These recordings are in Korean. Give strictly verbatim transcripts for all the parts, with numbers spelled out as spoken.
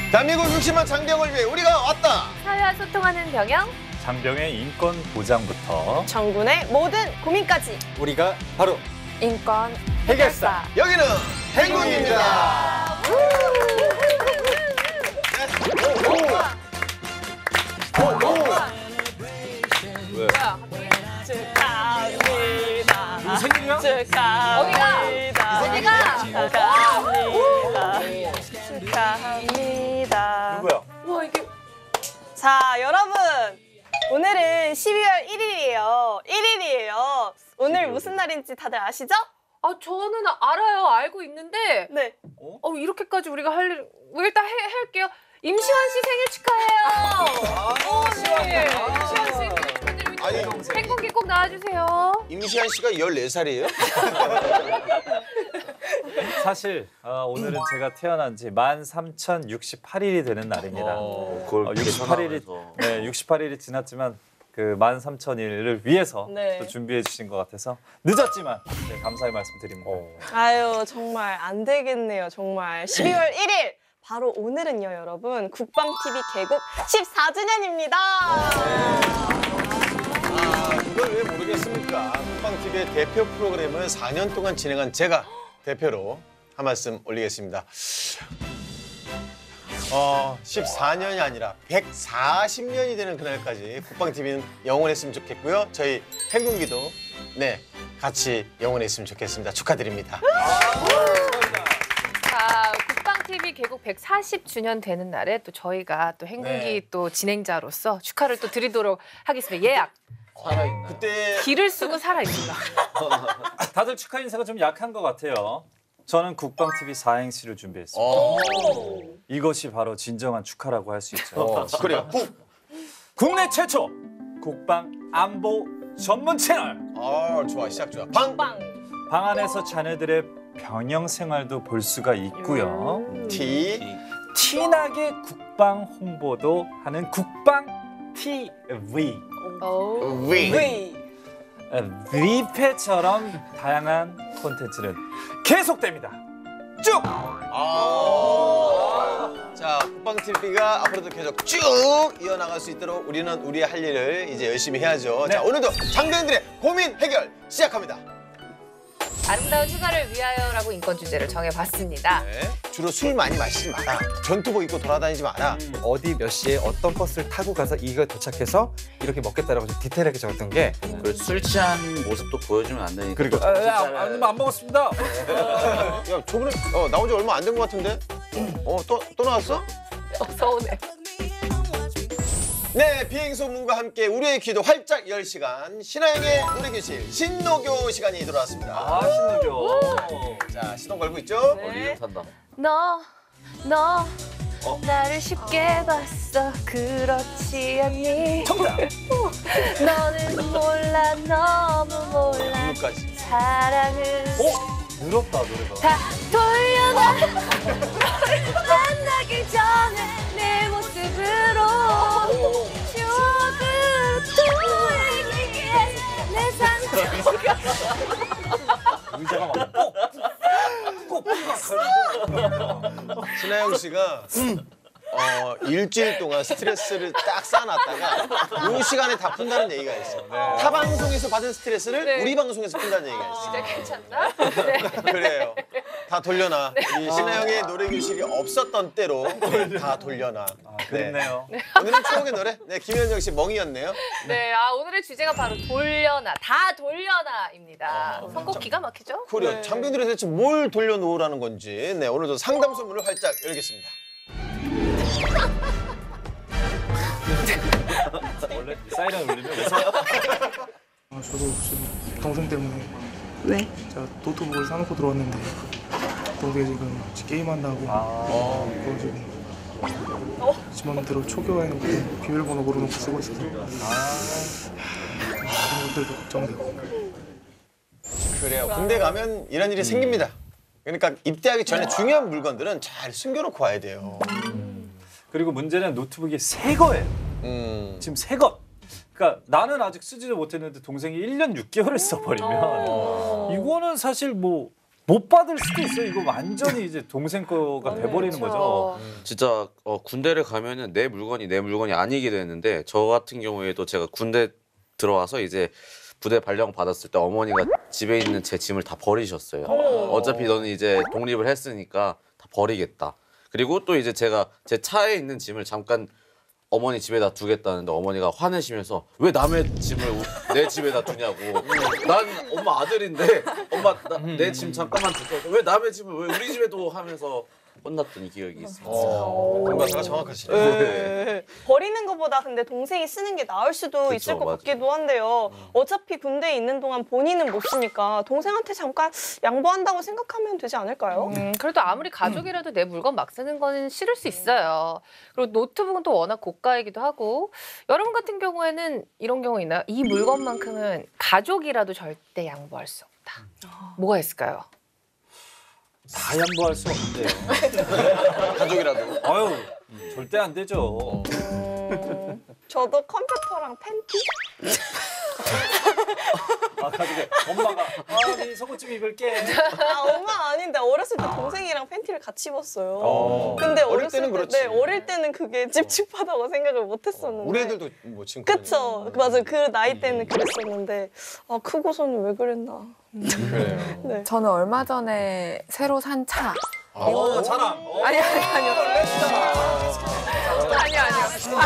대한민국 육십만 장병을 위해 우리가 왔다. 사회와 소통하는 병영. 장병의 인권 보장부터 정군의 모든 고민까지 우리가 바로 인권 해결사. 여기는 행군입니다. 축하합니다. 누구 생일이야? 축하합니다. 어디가? 축하합니다. 축하합니다. 누구야? 와 이게 자, 여러분. 오늘은 십이월 일일이에요. 일일이에요. 오늘 무슨 날인지 다들 아시죠? 아 저는 알아요. 알고 있는데 네. 어 이렇게까지 우리가 할 일 일단 해, 할게요. 임시완 씨 생일 축하해요. 어, 네. 임시완 씨 생일 축하드립니다. 아니, 행복히 꼭 나와주세요. 임시완 씨가 열네 살이에요? 사실 어, 오늘은 제가 태어난 지 만 삼천육십팔 일이 되는 날입니다. 어, 그걸 어, 육십팔 일이 네, 육십팔 일이 지났지만 그 만 삼천 일을 위해서 네. 또 준비해 주신 것 같아서 늦었지만 네, 감사의 말씀드립니다. 아유, 정말 안 되겠네요. 정말. 십이월 일일. 바로 오늘은요, 여러분. 국방티비 개국 십사 주년입니다. 아, 그걸 왜 모르겠습니까? 국방티비의 대표 프로그램을 사 년 동안 진행한 제가 대표로 한 말씀 올리겠습니다. 어, 십사 년이 아니라 백사십 년이 되는 그날까지 국방티비는 영원했으면 좋겠고요. 저희 행군기도 네 같이 영원했으면 좋겠습니다. 축하드립니다. 자, 국방티비 개국 백사십 주년 되는 날에 또 저희가 또 행군기 네. 또 진행자로서 축하를 또 드리도록 하겠습니다. 예약. 살아있나? 그때 길을 쓰고 살아있습니다. 다들 축하 인사가 좀 약한 것 같아요. 저는 국방티비 사행시를 준비했습니다. 어, 이것이 바로 진정한 축하라고 할 수 있죠. 어, 그래요. 국. 국내 최초 국방 안보 전문 채널. 아, 좋아. 시작 좋아. 방. 빵. 방 안에서 자녀들의 병영 생활도 볼 수가 있고요. 티. 티나게 국방 홍보도 하는 국방 티비. 오. 위. V. 위패처럼 다양한 콘텐츠는 계속됩니다. 쭉! 아. 자, 국방티비가 앞으로도 계속 쭉 이어나갈 수 있도록 우리는 우리의 할 일을 이제 열심히 해야죠. 네. 자, 오늘도 장병들의 고민 해결 시작합니다. 아름다운 휴가를 위하여라고 인권 주제를 정해봤습니다. 네. 주로 술 많이 마시지 마라. 전투복 입고 돌아다니지 마라. 어디 몇 시에 어떤 버스를 타고 가서 이거 도착해서 이렇게 먹겠다라고 좀 디테일하게 적었던 게 그리고 술 취한 모습도 보여주면 안 되니까. 그리고 아, 아, 아, 안 먹었습니다. 야, 저번에 어, 나온 지 얼마 안 된 것 같은데? 어, 또, 또 나왔어? 어, 서운해. 네, 비행소문과 함께 우리의 귀도 활짝 열 시간 신하영의 노래교실 신노교 시간이 돌아왔습니다. 아, 신나죠. 자, 시동 걸고 있죠? 네. 리듬 탄다. 너, 너, 나를 쉽게 봤어. 그렇지 않니? 정답. 너는 몰라, 너무 몰라. 누구까지? 사랑은 어? 늘었다, 노래가. 다 돌려놔. 너를 만나기 전에 내 모습으로 추억으로 돌리기에 내 상처가 의자가 막 꼭! 꼭! 꼭! 신하영 씨가 어, 일주일 동안 스트레스를 딱 쌓아놨다가 이 시간에 다 푼다는 얘기가 있어. 타 방송에서 받은 스트레스를 네. 우리 방송에서 푼다는 얘기가 있어. 진짜 괜찮나? 네. 그래요. 다 돌려놔. 우리 신하영의 노래교실이 없었던 때로 다 돌려놔. 아, 그렇네요. 오늘은 추억의 노래. 네, 김현정 씨 멍이었네요. 네, 아 오늘의 주제가 바로 돌려놔, 다 돌려놔입니다. 선곡 기가 막히죠? 그래요. 장병들이 대체 뭘 돌려놓으라는 건지. 네, 오늘도 상담소 문을 활짝 열겠습니다. 원래 사이렌 울리면 웃어요. 아, 저도 지금 동생 때문에 왜? 제가 노트북을 사놓고 들어왔는데 동생이 지금 게임한다고 아, 그거 지금 지 맘대로 초기화해놓고 비밀번호 걸어놓고 쓰고 있어서 그런 것들도 걱정되고. 그래요. 군대 가면 이런 일이 생깁니다. 그러니까 입대하기 전에 중요한 물건들은 잘 숨겨놓고 와야 돼요. 그리고 문제는 노트북이 새 거예요. 음. 지금 새 것. 그러니까 나는 아직 쓰지도 못했는데 동생이 일 년 육 개월을 써버리면 어. 이거는 사실 뭐 못 받을 수도 있어요. 이거 완전히 이제 동생 거가 돼버리는 거죠. 진짜 어, 군대를 가면은 내 물건이 내 물건이 아니게 되는데 저 같은 경우에도 제가 군대 들어와서 이제 부대 발령 받았을 때 어머니가 집에 있는 제 짐을 다 버리셨어요. 어차피 너는 이제 독립을 했으니까 다 버리겠다. 그리고 또 이제 제가 제 차에 있는 짐을 잠깐 어머니 집에다 두겠다는데 어머니가 화내시면서 왜 남의 짐을 내 집에다 두냐고. 난 엄마 아들인데 엄마 내 짐 잠깐만 줄게. 왜 남의 짐을 왜 우리 집에 둬 하면서 혼났던 기억이 있습니다. 어, 공과사가 정확하시네요. 네. 버리는 것보다 근데 동생이 쓰는 게 나을 수도 그쵸, 있을 것 맞아요. 같기도 한데요. 어차피 군대에 있는 동안 본인은 못 쓰니까 동생한테 잠깐 양보한다고 생각하면 되지 않을까요? 음, 그래도 아무리 가족이라도 내 물건 막 쓰는 거는 싫을 수 있어요. 그리고 노트북은 또 워낙 고가이기도 하고 여러분 같은 경우에는 이런 경우 있나요? 이 물건만큼은 가족이라도 절대 양보할 수 없다. 뭐가 있을까요? 다 양보할 수 없는데요. 가족이라도. 아유, 절대 안 되죠. 음, 저도 컴퓨터랑 팬티? 아, 가족에 엄마가 아, 네 속옷 좀 입을게. 아, 엄마 아닌데 어렸을 때 동생이랑 팬티를 같이 입었어요. 어. 근데 어릴 어렸을 때는 때, 그렇지. 네, 어릴 때는 그게 찝찝하다고 생각을 못 했었는데. 우리 애들도 뭐 지금 그쵸. 맞아. 그 나이 때는 그랬었는데 아 크고서는 왜 그랬나. 그래요. 네. 저는 얼마 전에 새로 산 차. 어, 자랑. 어. 아니 아니 아니요. 아니 아니요.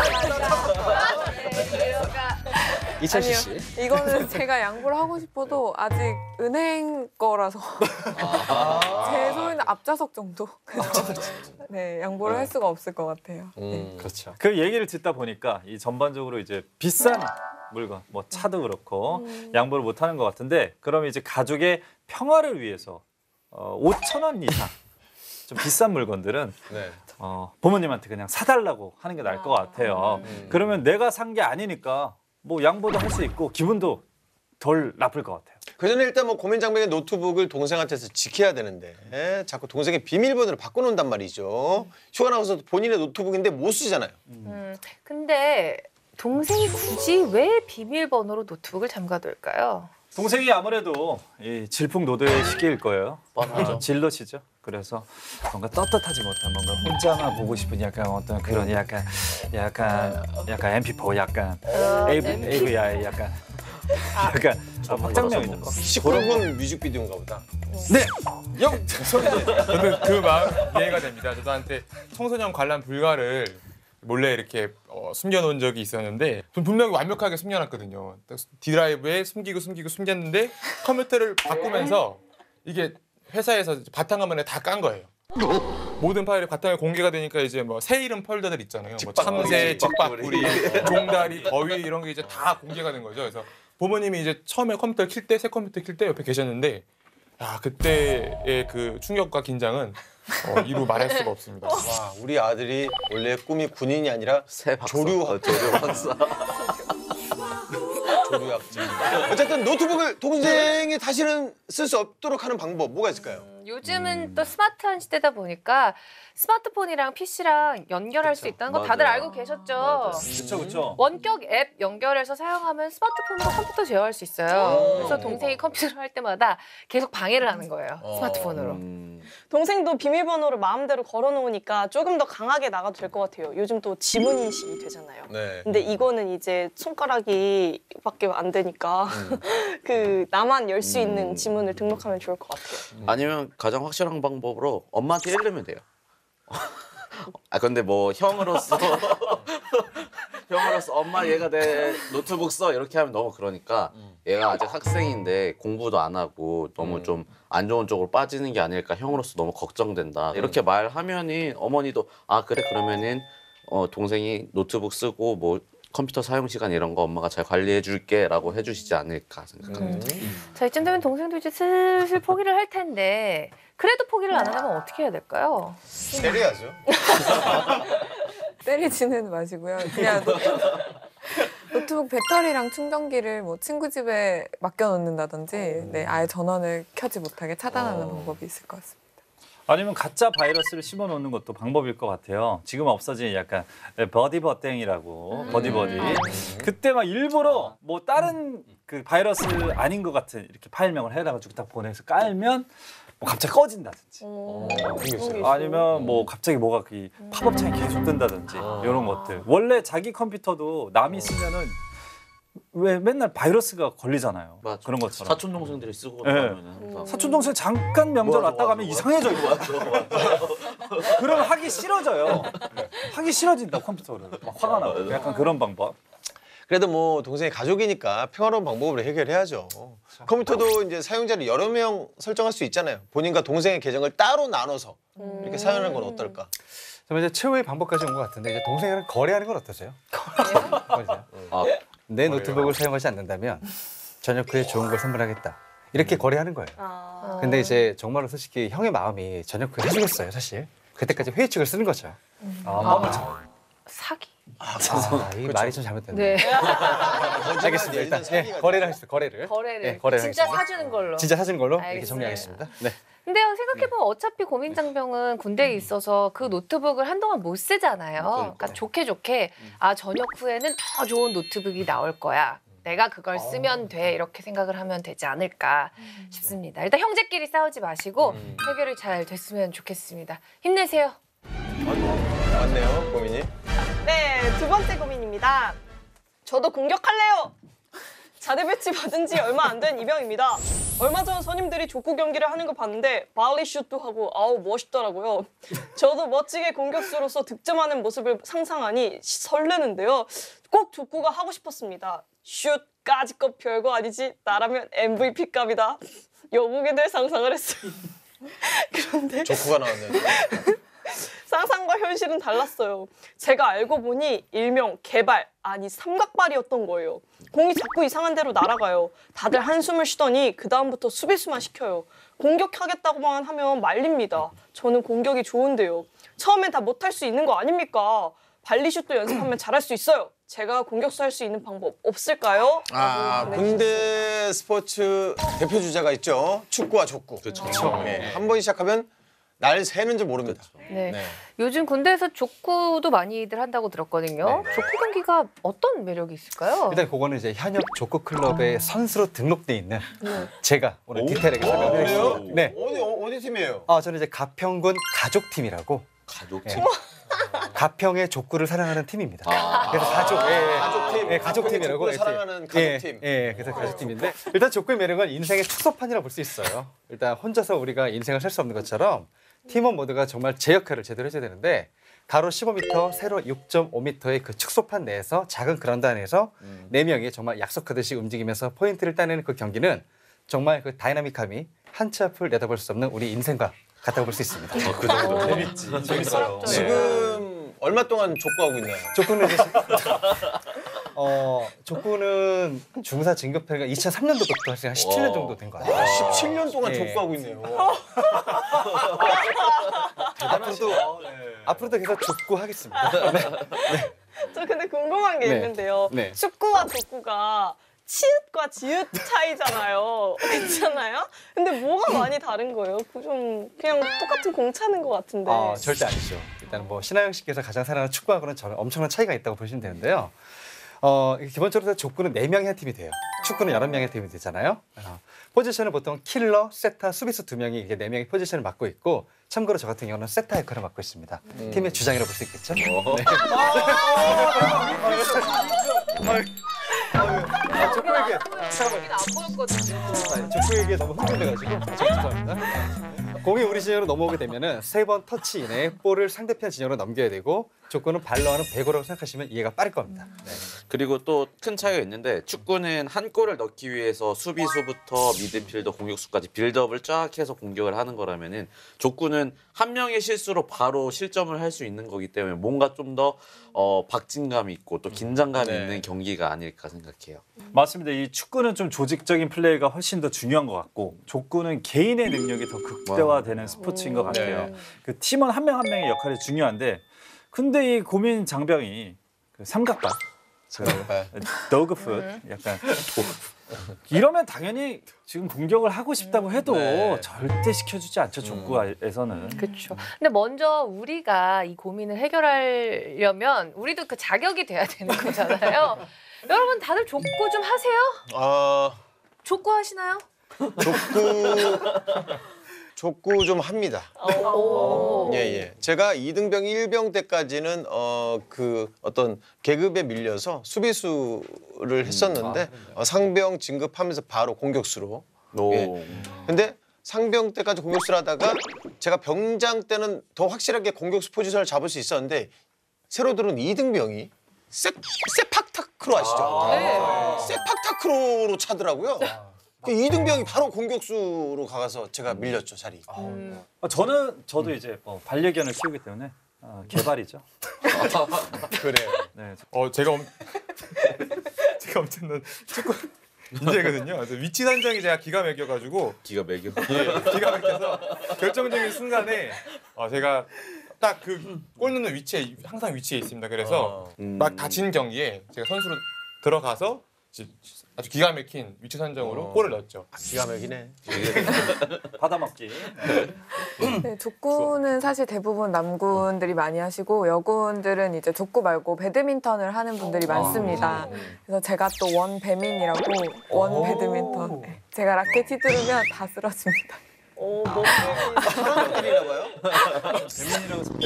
이천 아니요. 씨씨. 이거는 제가 양보를 하고 싶어도 아직 은행 거라서 제 소유는 앞좌석 정도. 그래서 네 양보를 할 수가 없을 것 같아요. 네. 그렇죠. 그 얘기를 듣다 보니까 이 전반적으로 이제 비싼 물건, 뭐 차도 그렇고 양보를 못 하는 것 같은데 그럼 이제 가족의 평화를 위해서 어, 오천 원 이상 좀 비싼 물건들은 네. 어, 부모님한테 그냥 사달라고 하는 게 나을 것 같아요. 음. 그러면 내가 산 게 아니니까 뭐 양보도 할 수 있고 기분도 덜 나쁠 것 같아요. 그 전에 일단 뭐 고민장벽의 노트북을 동생한테서 지켜야 되는데 에? 자꾸 동생의 비밀번호를 바꿔놓는단 말이죠. 휴가 나와서 본인의 노트북인데 못 쓰잖아요. 음, 근데 동생이 굳이 왜 비밀번호로 노트북을 잠가둘까요? 동생이 아무래도 이 질풍노도의 시기일 거예요. 뻔하죠. 어, 질럿이죠. 그래서 뭔가 떳떳하지 못한 뭔가 혼자만 보고 싶은 약간 어떤 그런 약간 약간 약간 엠피포 약간 에이브 에이브이아이 약간 약간 아, 박장명이죠. 십구 분 뮤직비디오인가 보다. 네. 영. 저는 그 마음 이해가 됩니다. 저도 한때 청소년 관람 불가를 몰래 이렇게 어, 숨겨놓은 적이 있었는데 전 분명히 완벽하게 숨겨놨거든요. D드라이브에 숨기고 숨기고 숨겼는데 컴퓨터를 바꾸면서 이게 회사에서 바탕화면에 다 깐 거예요. 모든 파일이 바탕에 공개가 되니까 이제 뭐 새 이름 폴더들 있잖아요. 뭐 참새, 직박구리, 종다리, 거위 이런 게 이제 다 공개가 된 거죠. 그래서 부모님이 이제 처음에 컴퓨터 킬 때, 새 컴퓨터 킬 때 옆에 계셨는데 야 그때의 그 충격과 긴장은 어, 이루 말할 수가 없습니다. 와, 우리 아들이 원래 꿈이 군인이 아니라 새 박사. 조류 어, 조류 박사. 조류학자. 어쨌든 노트북을 동생이 다시는 쓸 수 없도록 하는 방법 뭐가 있을까요? 음, 요즘은 또 스마트한 시대다 보니까 스마트폰이랑 피시랑 연결할 수 있다는 거 다들 맞아요. 알고 계셨죠? 맞아요. 그렇죠, 그렇죠. 원격 앱 연결해서 사용하면 스마트폰으로 컴퓨터 제어할 수 있어요. 그래서 동생이 컴퓨터를 할 때마다 계속 방해를 하는 거예요. 스마트폰으로. 음, 동생도 비밀번호를 마음대로 걸어놓으니까 조금 더 강하게 나가도 될 것 같아요. 요즘 또 지문 인식이 되잖아요. 네. 근데 이거는 이제 손가락이 밖에 안 되니까 그 나만 열 수 있는 음. 지문을 등록하면 좋을 것 같아요. 아니면 가장 확실한 방법으로 엄마한테 일르면 돼요. 아 근데 뭐 형으로서 형으로서 엄마 얘가 내 노트북 써 이렇게 하면 너무 그러니까 얘가 아직 학생인데 공부도 안 하고 너무 좀 안 좋은 쪽으로 빠지는 게 아닐까 형으로서 너무 걱정된다 이렇게 말하면은 어머니도 아 그래 그러면은 어 동생이 노트북 쓰고 뭐 컴퓨터 사용 시간 이런 거 엄마가 잘 관리해 줄게라고 해주시지 않을까 생각합니다. 자, 이쯤 되면 동생도 이제 슬슬 포기를 할 텐데 그래도 포기를 안 하려면 어떻게 해야 될까요? 때려야죠. 때리지는 마시고요. 그냥 노트북, 노트북 배터리랑 충전기를 뭐 친구 집에 맡겨놓는다든지 네, 아예 전원을 켜지 못하게 차단하는 방법이 있을 것 같습니다. 아니면 가짜 바이러스를 심어놓는 것도 방법일 것 같아요. 지금 없어진 약간 버디버땡이라고 버디버디. 그때 막 일부러 뭐 다른 그 바이러스 아닌 것 같은 이렇게 파일명을 해놔가지고 딱 보내서 깔면 뭐 갑자기 꺼진다든지 어, 생겼어요. 아니면 뭐 갑자기 뭐가 그 팝업 창이 계속 뜬다든지 이런 것들. 원래 자기 컴퓨터도 남이 쓰면은 왜 맨날 바이러스가 걸리잖아요. 맞아. 그런 것처럼. 사촌 동생들이 쓰고 네. 나면은 항상 사촌 동생 잠깐 명절 맞아, 왔다 가면 맞아, 이상해져 이거. 그럼 하기 싫어져요. 하기 싫어진다 컴퓨터를. 막 화가 나고 약간 그런 방법. 그래도 뭐 동생이 가족이니까 평화로운 방법으로 해결해야죠. 컴퓨터도 이제 사용자를 여러 명 설정할 수 있잖아요. 본인과 동생의 계정을 따로 나눠서 이렇게 사용하는 건 어떨까? 정말 이제 최후의 방법까지 온 것 같은데 이제 동생이랑 거래하는 건 어떠세요? 거래요? 아, 내 노트북을 사용하지 않는다면 저녁 후에 좋은 걸 선물하겠다. 이렇게 거래하는 거예요. 아. 근데 이제 정말로 솔직히 형의 마음이 저녁 후에 해주겠어요, 사실. 그때까지 회의책을 쓰는 거죠. 아, 사기. 아, 이 말이 좀 잘못됐네. 네. 알겠습니다. 일단 예, 거래를 하겠습니다. 거래를. 거래를. 예, 거래를 진짜 하겠습니다. 사주는 걸로. 진짜 사주는 걸로 이렇게 알겠습니다. 정리하겠습니다. 네. 근데요, 생각해보면 어차피 고민장병은 군대에 있어서 그 노트북을 한동안 못 쓰잖아요. 그러니까 좋게 좋게 아 저녁 후에는 더 좋은 노트북이 나올 거야. 내가 그걸 쓰면 돼. 이렇게 생각을 하면 되지 않을까 싶습니다. 일단 형제끼리 싸우지 마시고 해결이 잘 됐으면 좋겠습니다. 힘내세요. 맞네요, 고민이. 네, 두 번째 고민입니다. 저도 공격할래요. 자대 배치 받은 지 얼마 안 된 이병입니다. 얼마 전 선임들이 족구 경기를 하는 거 봤는데 발리 슛도 하고 아우 멋있더라고요. 저도 멋지게 공격수로서 득점하는 모습을 상상하니 설레는데요. 꼭 족구가 하고 싶었습니다. 슛까지 것 별거 아니지. 나라면 엠브이피급이다. 영웅애들 상상을 했어요. 그런데 조쿠가 나왔네요. 상상과 현실은 달랐어요. 제가 알고 보니 일명 개발, 아니 삼각발이었던 거예요. 공이 자꾸 이상한 데로 날아가요. 다들 한숨을 쉬더니 그 다음부터 수비수만 시켜요. 공격하겠다고만 하면 말립니다. 저는 공격이 좋은데요. 처음엔 다 못할 수 있는 거 아닙니까? 발리슛도 연습하면 잘할 수 있어요. 제가 공격수 할 수 있는 방법 없을까요? 아, 군대 스포츠 대표 주자가 있죠. 축구와 족구. 그렇죠. 네, 한 번 시작하면 날 새는 줄 모릅니다. 네. 네. 요즘 군대에서 족구도 많이들 한다고 들었거든요. 네. 족구 경기가 어떤 매력이 있을까요? 일단 그거는 이제 현역 족구 클럽의 선수로 등록돼 있는 제가 오늘 디테일하게 설명드리겠습니다. 네. 어디 어, 어디 팀이에요? 아, 저는 이제 가평군 가족팀이라고 가족팀. 예. 가평의 족구를 사랑하는 팀입니다. 아. 그래서 가족, 예, 예. 가족팀. 예, 가족팀이라고. 족구를 예, 사랑하는 예, 가족팀. 예, 그래서 가족팀인데 일단 족구의 매력은 인생의 축소판이라고 볼 수 있어요. 일단 혼자서 우리가 인생을 살 수 없는 것처럼 팀원 모두가 정말 제 역할을 제대로 해줘야 되는데 가로 십오 미터, 세로 육 점 오 미터의 그 축소판 내에서 작은 그라운드 안에서 네 명이 정말 약속하듯이 움직이면서 포인트를 따내는 그 경기는 정말 그 다이나믹함이 한 치 앞을 내다볼 수 없는 우리 인생과 같다고 볼 수 있습니다. 그 정도 재밌지. 재밌어요. 네. 지금 얼마 동안 족구하고 있나요? 족구는 이제 어 족구는 중사 진급회가 이천삼 년도부터 한 십칠 년 정도 된 거 같아요. 아, 십칠 년 동안 예. 족구하고 있네요. 앞으로도 앞으로도 계속 족구 하겠습니다. 네. 저 근데 궁금한 게 네. 있는데요. 네. 축구와 족구가 치읓과 지읒 차이잖아요. 그렇잖아요? 근데 뭐가 많이 다른 거예요? 그 좀 그냥 똑같은 공 차는 것 같은데. 아, 절대 아니죠. 일단 뭐 신하영 씨께서 가장 사랑하는 축구하고는 저는 엄청난 차이가 있다고 보시면 되는데요. 어, 기본적으로 족구는 네 명의 한 팀이 돼요. 축구는 여섯 명의 팀이 되잖아요. 어, 포지션은 보통 킬러, 세터, 수비수 두 명이 이게 네 명의 포지션을 맡고 있고 참고로 저 같은 경우는 세터 역할을 맡고 있습니다. 팀의 주장이라고 볼 수 있겠죠? 네. 아, 족구에게 여기는 안 보였거든요. 족구에게 너무 흥분돼가지고 죄송합니다. 공이 우리 진영으로 넘어오게 되면은 세 번 터치 이내에 볼을 상대편 진영으로 넘겨야 되고 족구는 발로 하는 배구라고 생각하시면 이해가 빠를 겁니다. 네. 그리고 또 큰 차이가 있는데 축구는 한 골을 넣기 위해서 수비수부터 미드필더 공격수까지 빌드업을 쫙 해서 공격을 하는 거라면은 족구는 한 명의 실수로 바로 실점을 할 수 있는 거기 때문에 뭔가 좀 더 어, 박진감이 있고 또 긴장감이 네. 있는 경기가 아닐까 생각해요. 맞습니다. 이 축구는 좀 조직적인 플레이가 훨씬 더 중요한 것 같고 족구는 개인의 능력이 더 극대화되는 스포츠인 것 같아요. 그 팀원 한 명 한 명의 역할이 중요한데 근데 이 고민 장병이 그 삼각발, 잠깐만. 더그풋 약간 이러면 당연히 지금 공격을 하고 싶다고 해도 네. 절대 시켜주지 않죠 족구에서는. 그렇죠. 근데 먼저 우리가 이 고민을 해결하려면 우리도 그 자격이 돼야 되는 거잖아요. 여러분 다들 족구 좀 하세요? 아, 족구 하시나요? 족구 족구 좀 합니다. 오. 예, 예. 제가 이등병, 일병 때까지는 어, 그 어떤 계급에 밀려서 수비수를 했었는데 어, 상병 진급하면서 바로 공격수로. 오. 예. 근데 상병 때까지 공격수를 하다가 제가 병장 때는 더 확실하게 공격수 포지션을 잡을 수 있었는데 새로 들어온 이등병이 세, 세팍타크로 아시죠? 네. 세팍타크로로 차더라고요. 그 이등병이 바로 공격수로 가서 제가 밀렸죠, 자리. 음. 어, 저는 저도 이제 뭐 반려견을 키우기 때문에 어, 개발이죠. 그래요. 네. 어 제가 엄... 제가 엄청난 축구 인재거든요. 그래서 위치 선정이 제가 기가 막혀가지고 기가 막혀. 예, 기가 막혀서 결정적인 순간에 어, 제가 딱 그 골 넣는 위치에 항상 위치에 있습니다. 그래서 음. 막 다친 경기에 제가 선수로 들어가서 이제 아주 기가 막힌 위치 선정으로 어. 골을 넣었죠. 기가 막히네. 받아먹기. 네, 족구는 사실 대부분 남군들이 많이 하시고 여군들은 이제 족구 말고 배드민턴을 하는 분들이 많습니다. 그래서 제가 또 원 배민이라고 원 배드민턴. 네, 제가 라켓 휘두르면 다 쓰러집니다. 오, 뭐 사람들이나 봐요. 배민이라고 해서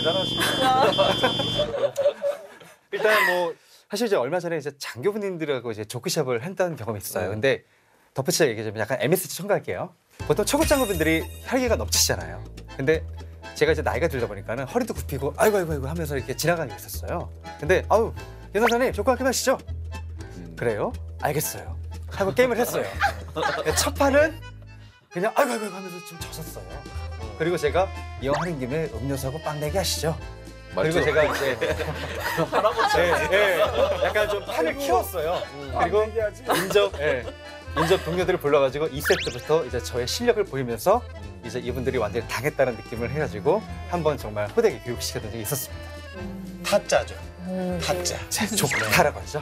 대단하십니다. 일단 뭐 사실 이제 얼마 전에 이제 장교분님들하고 이제 조크샵을 한다는 경험이 있어요. 근데 덧붙여 얘기하자면 약간 엠에스지 첨가할게요. 보통 초급 장교분들이 혈기가 넘치시잖아요. 근데 제가 이제 나이가 들다 보니까는 허리도 굽히고 아이고 아이고 아이고 하면서 이렇게 지나가는 게 있었어요. 근데 아우 윤사장님 조크 학교 하시죠? 그래요? 알겠어요. 하고 게임을 했어요. 첫 판은 그냥 아이고 아이고 하면서 좀 졌었어요. 그리고 제가 이왕 하는 김에 음료수하고 빵 내기 하시죠. 그리고 제가 이제 예, 예, 약간 좀 판을 키웠어요. 그리고 인적, 예, 인적 동료들을 불러가지고 이 세트부터 이제 저의 실력을 보이면서 이제 이분들이 완전히 당했다는 느낌을 해가지고 한번 정말 호되게 교육시켰던 적이 있었습니다. 타짜죠. 타짜. 조카라고 하죠.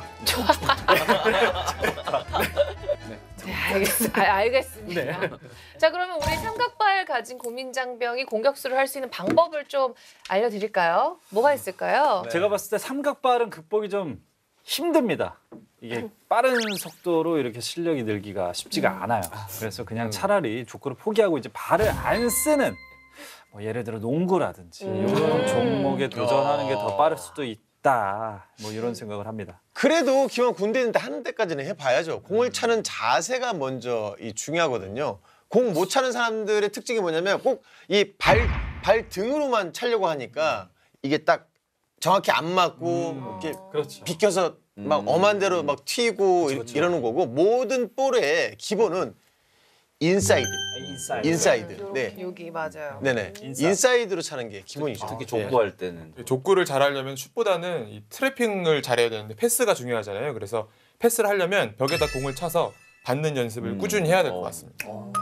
네, 알겠, 아, 알겠습니다. 네. 자, 그러면 우리 삼각발 가진 고민장병이 공격수를 할 수 있는 방법을 좀 알려드릴까요? 뭐가 있을까요? 네. 제가 봤을 때 삼각발은 극복이 좀 힘듭니다. 이게 빠른 속도로 이렇게 실력이 늘기가 쉽지가 않아요. 그래서 그냥 차라리 족구를 포기하고 이제 발을 안 쓰는 뭐 예를 들어 농구라든지 이런 종목에 도전하는 게 더 빠를 수도 있다. 뭐 이런 생각을 합니다. 그래도 기왕 군대 있는데 하는 데까지는 해봐야죠. 공을 차는 자세가 먼저 이 중요하거든요. 공 못 차는 사람들의 특징이 뭐냐면 꼭 이 발, 발 등으로만 차려고 하니까 이게 딱 정확히 안 맞고 이렇게 그렇죠. 비켜서 막 음. 엄한 대로 막 튀고 이- 이러는 거고 모든 볼의 기본은 인사이드. 인사이드. 인사이드. 네. 여기 맞아요. 네네. 인사이드. 인사이드로 차는 게 기본이죠. 특히 예. 족구할 때는 족구를 잘하려면 슛보다는 이 트래핑을 잘해야 되는데 패스가 중요하잖아요. 그래서 패스를 하려면 벽에다 공을 차서 받는 연습을 음. 꾸준히 해야 될 것 어. 같습니다.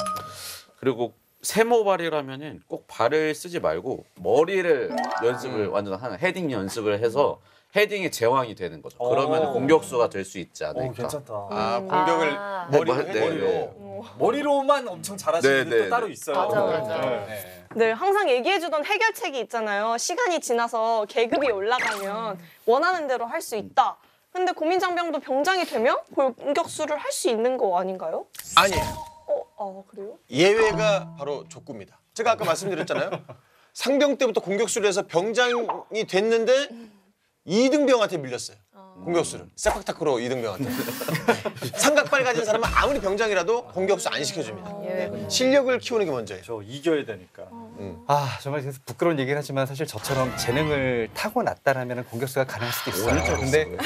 그리고 세모발이라면은 꼭 발을 쓰지 말고 머리를 연습을 완전 하는 헤딩 연습을 해서 헤딩의 제왕이 되는 거죠. 그러면 오. 공격수가 될 수 있지 오, 않을까. 괜찮다. 아, 공격을 아. 머리로 네, 머리로. 네. 머리로만 엄청 잘하시는 네, 분들 네, 또 따로 네. 있어요. 맞아, 맞아. 네. 네, 항상 얘기해주던 해결책이 있잖아요. 시간이 지나서 계급이 올라가면 원하는 대로 할 수 있다. 근데 고민장병도 병장이 되면 공격수를 할 수 있는 거 아닌가요? 아니에요. 어, 아 그래요? 예외가 바로 족구입니다. 제가 아까 말씀드렸잖아요. 상병 때부터 공격수를 해서 병장이 됐는데 이등병한테 밀렸어요. 공격수를. 세팍타크로 이등병한테. 삼각발 가진 사람은 아무리 병장이라도 공격수 안 시켜줍니다. 예외군요. 실력을 키우는 게 먼저예요. 저 이겨야 되니까. 아 정말 그래서 부끄러운 얘기를 하지만 사실 저처럼 재능을 타고났다라면 공격수가 가능할 수도 있어요. 근데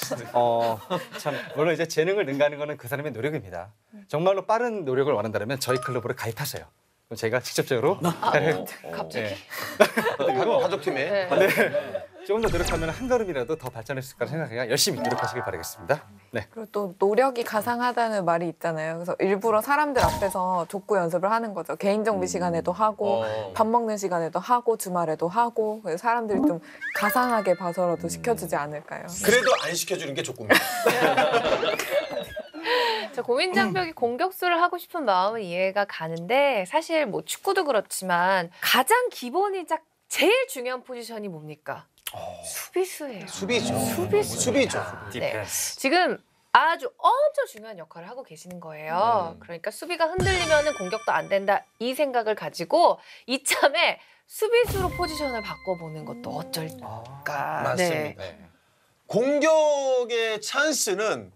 어, 참 물론 이제 재능을 능가하는 거는 그 사람의 노력입니다. 정말로 빠른 노력을 원한다면 저희 클럽으로 가입하세요. 그럼 제가 직접적으로 갑자기. 네. 가족, 가족팀에. 네. 조금 더 노력하면 한 걸음이라도 더 발전했을 거라 생각해요. 열심히 노력하시길 바라겠습니다. 네. 그리고 또 노력이 가상하다는 말이 있잖아요. 그래서 일부러 사람들 앞에서 족구 연습을 하는 거죠. 개인 정비 시간에도 하고 어. 밥 먹는 시간에도 하고 주말에도 하고 그래서 사람들이 좀 가상하게 봐서라도 시켜주지 않을까요? 그래도 안 시켜주는 게 족구입니다. 자, 고민장벽이 공격수를 하고 싶은 마음은 이해가 가는데 사실 뭐 축구도 그렇지만 가장 기본이자 제일 중요한 포지션이 뭡니까? 수비수예요. 수비죠. 수비수. 수비죠. 네. 지금 아주 엄청 중요한 역할을 하고 계시는 거예요. 음. 그러니까 수비가 흔들리면 공격도 안 된다 이 생각을 가지고 이참에 수비수로 포지션을 바꿔보는 것도 어쩔까. 맞습니다. 네. 공격의 찬스는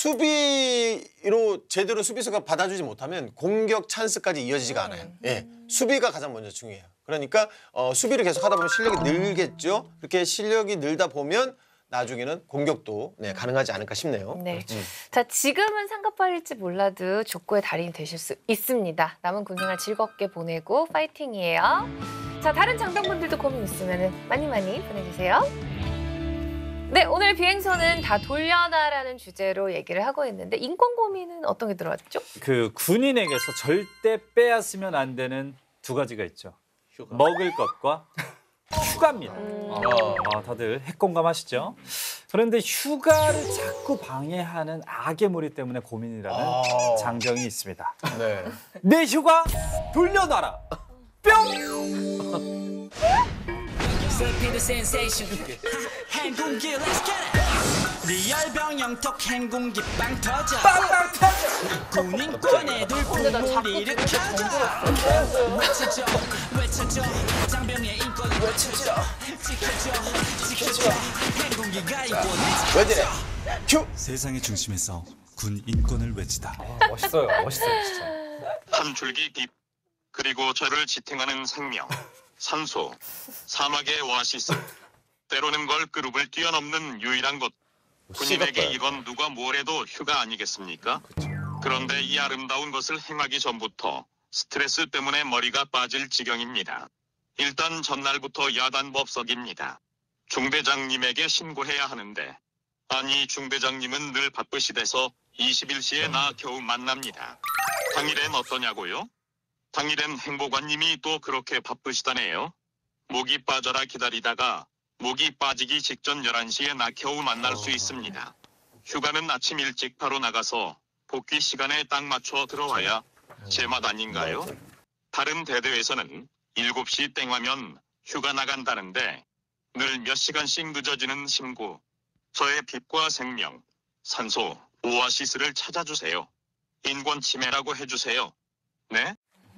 수비로 제대로 수비수가 받아주지 못하면 공격 찬스까지 이어지지가 않아요. 예, 수비가 가장 먼저 중요해요. 그러니까 어, 수비를 계속 하다 보면 실력이 늘겠죠. 그렇게 실력이 늘다 보면 나중에는 공격도 네, 가능하지 않을까 싶네요. 네. 자, 지금은 상급발일지 몰라도 족구의 달인이 되실 수 있습니다. 남은 군생활 즐겁게 보내고 파이팅이에요. 자, 다른 장병분들도 고민 있으면 많이 많이 보내주세요. 네, 오늘 비행선은 다 돌려놔라는 주제로 얘기를 하고 있는데 인권 고민은 어떤 게 들어왔죠? 그 군인에게서 절대 빼앗으면 안 되는 두 가지가 있죠. 휴가. 먹을 것과 휴가입니다. 아, 다들 핵공감하시죠? 그런데 휴가를 자꾸 방해하는 악의 무리 때문에 고민이라는 아. 장정이 있습니다. 네. 내 휴가 돌려놔라. 뿅! 행군기 let's get it 리얼 병영톡 행군기 빵 터져 빵빵 터져! 군인권에 돌풍을 일으켜줘 외쳐줘 외쳐줘 장병의 인권을 외쳐줘 지켜줘 지켜줘 행군기가 인권을 왜 저래? 큐! 세상의 중심에서 군 인권을 외치다. 아, 멋있어요, 멋있어요, 진짜. 한 줄기 빛 그리고 저를 지탱하는 생명 산소 사막의 오아시스 때로는 걸그룹을 뛰어넘는 유일한 곳 군인에게 이건 누가 뭐래도 휴가 아니겠습니까? 그런데 이 아름다운 것을 행하기 전부터 스트레스 때문에 머리가 빠질 지경입니다. 일단 전날부터 야단법석입니다. 중대장님에게 신고해야 하는데 아니 중대장님은 늘 바쁘시대서 이십일 시에 나 겨우 만납니다. 당일엔 어떠냐고요? 당일엔 행보관님이 또 그렇게 바쁘시다네요. 목이 빠져라 기다리다가 목이 빠지기 직전 열한 시에 나 겨우 만날 수 있습니다. 휴가는 아침 일찍 바로 나가서 복귀 시간에 딱 맞춰 들어와야 제맛 아닌가요? 다른 대대에서는 일곱 시 땡하면 휴가 나간다는데 늘 몇 시간씩 늦어지는 신고. 저의 빛과 생명, 산소, 오아시스를 찾아주세요. 인권 침해라고 해주세요. 네?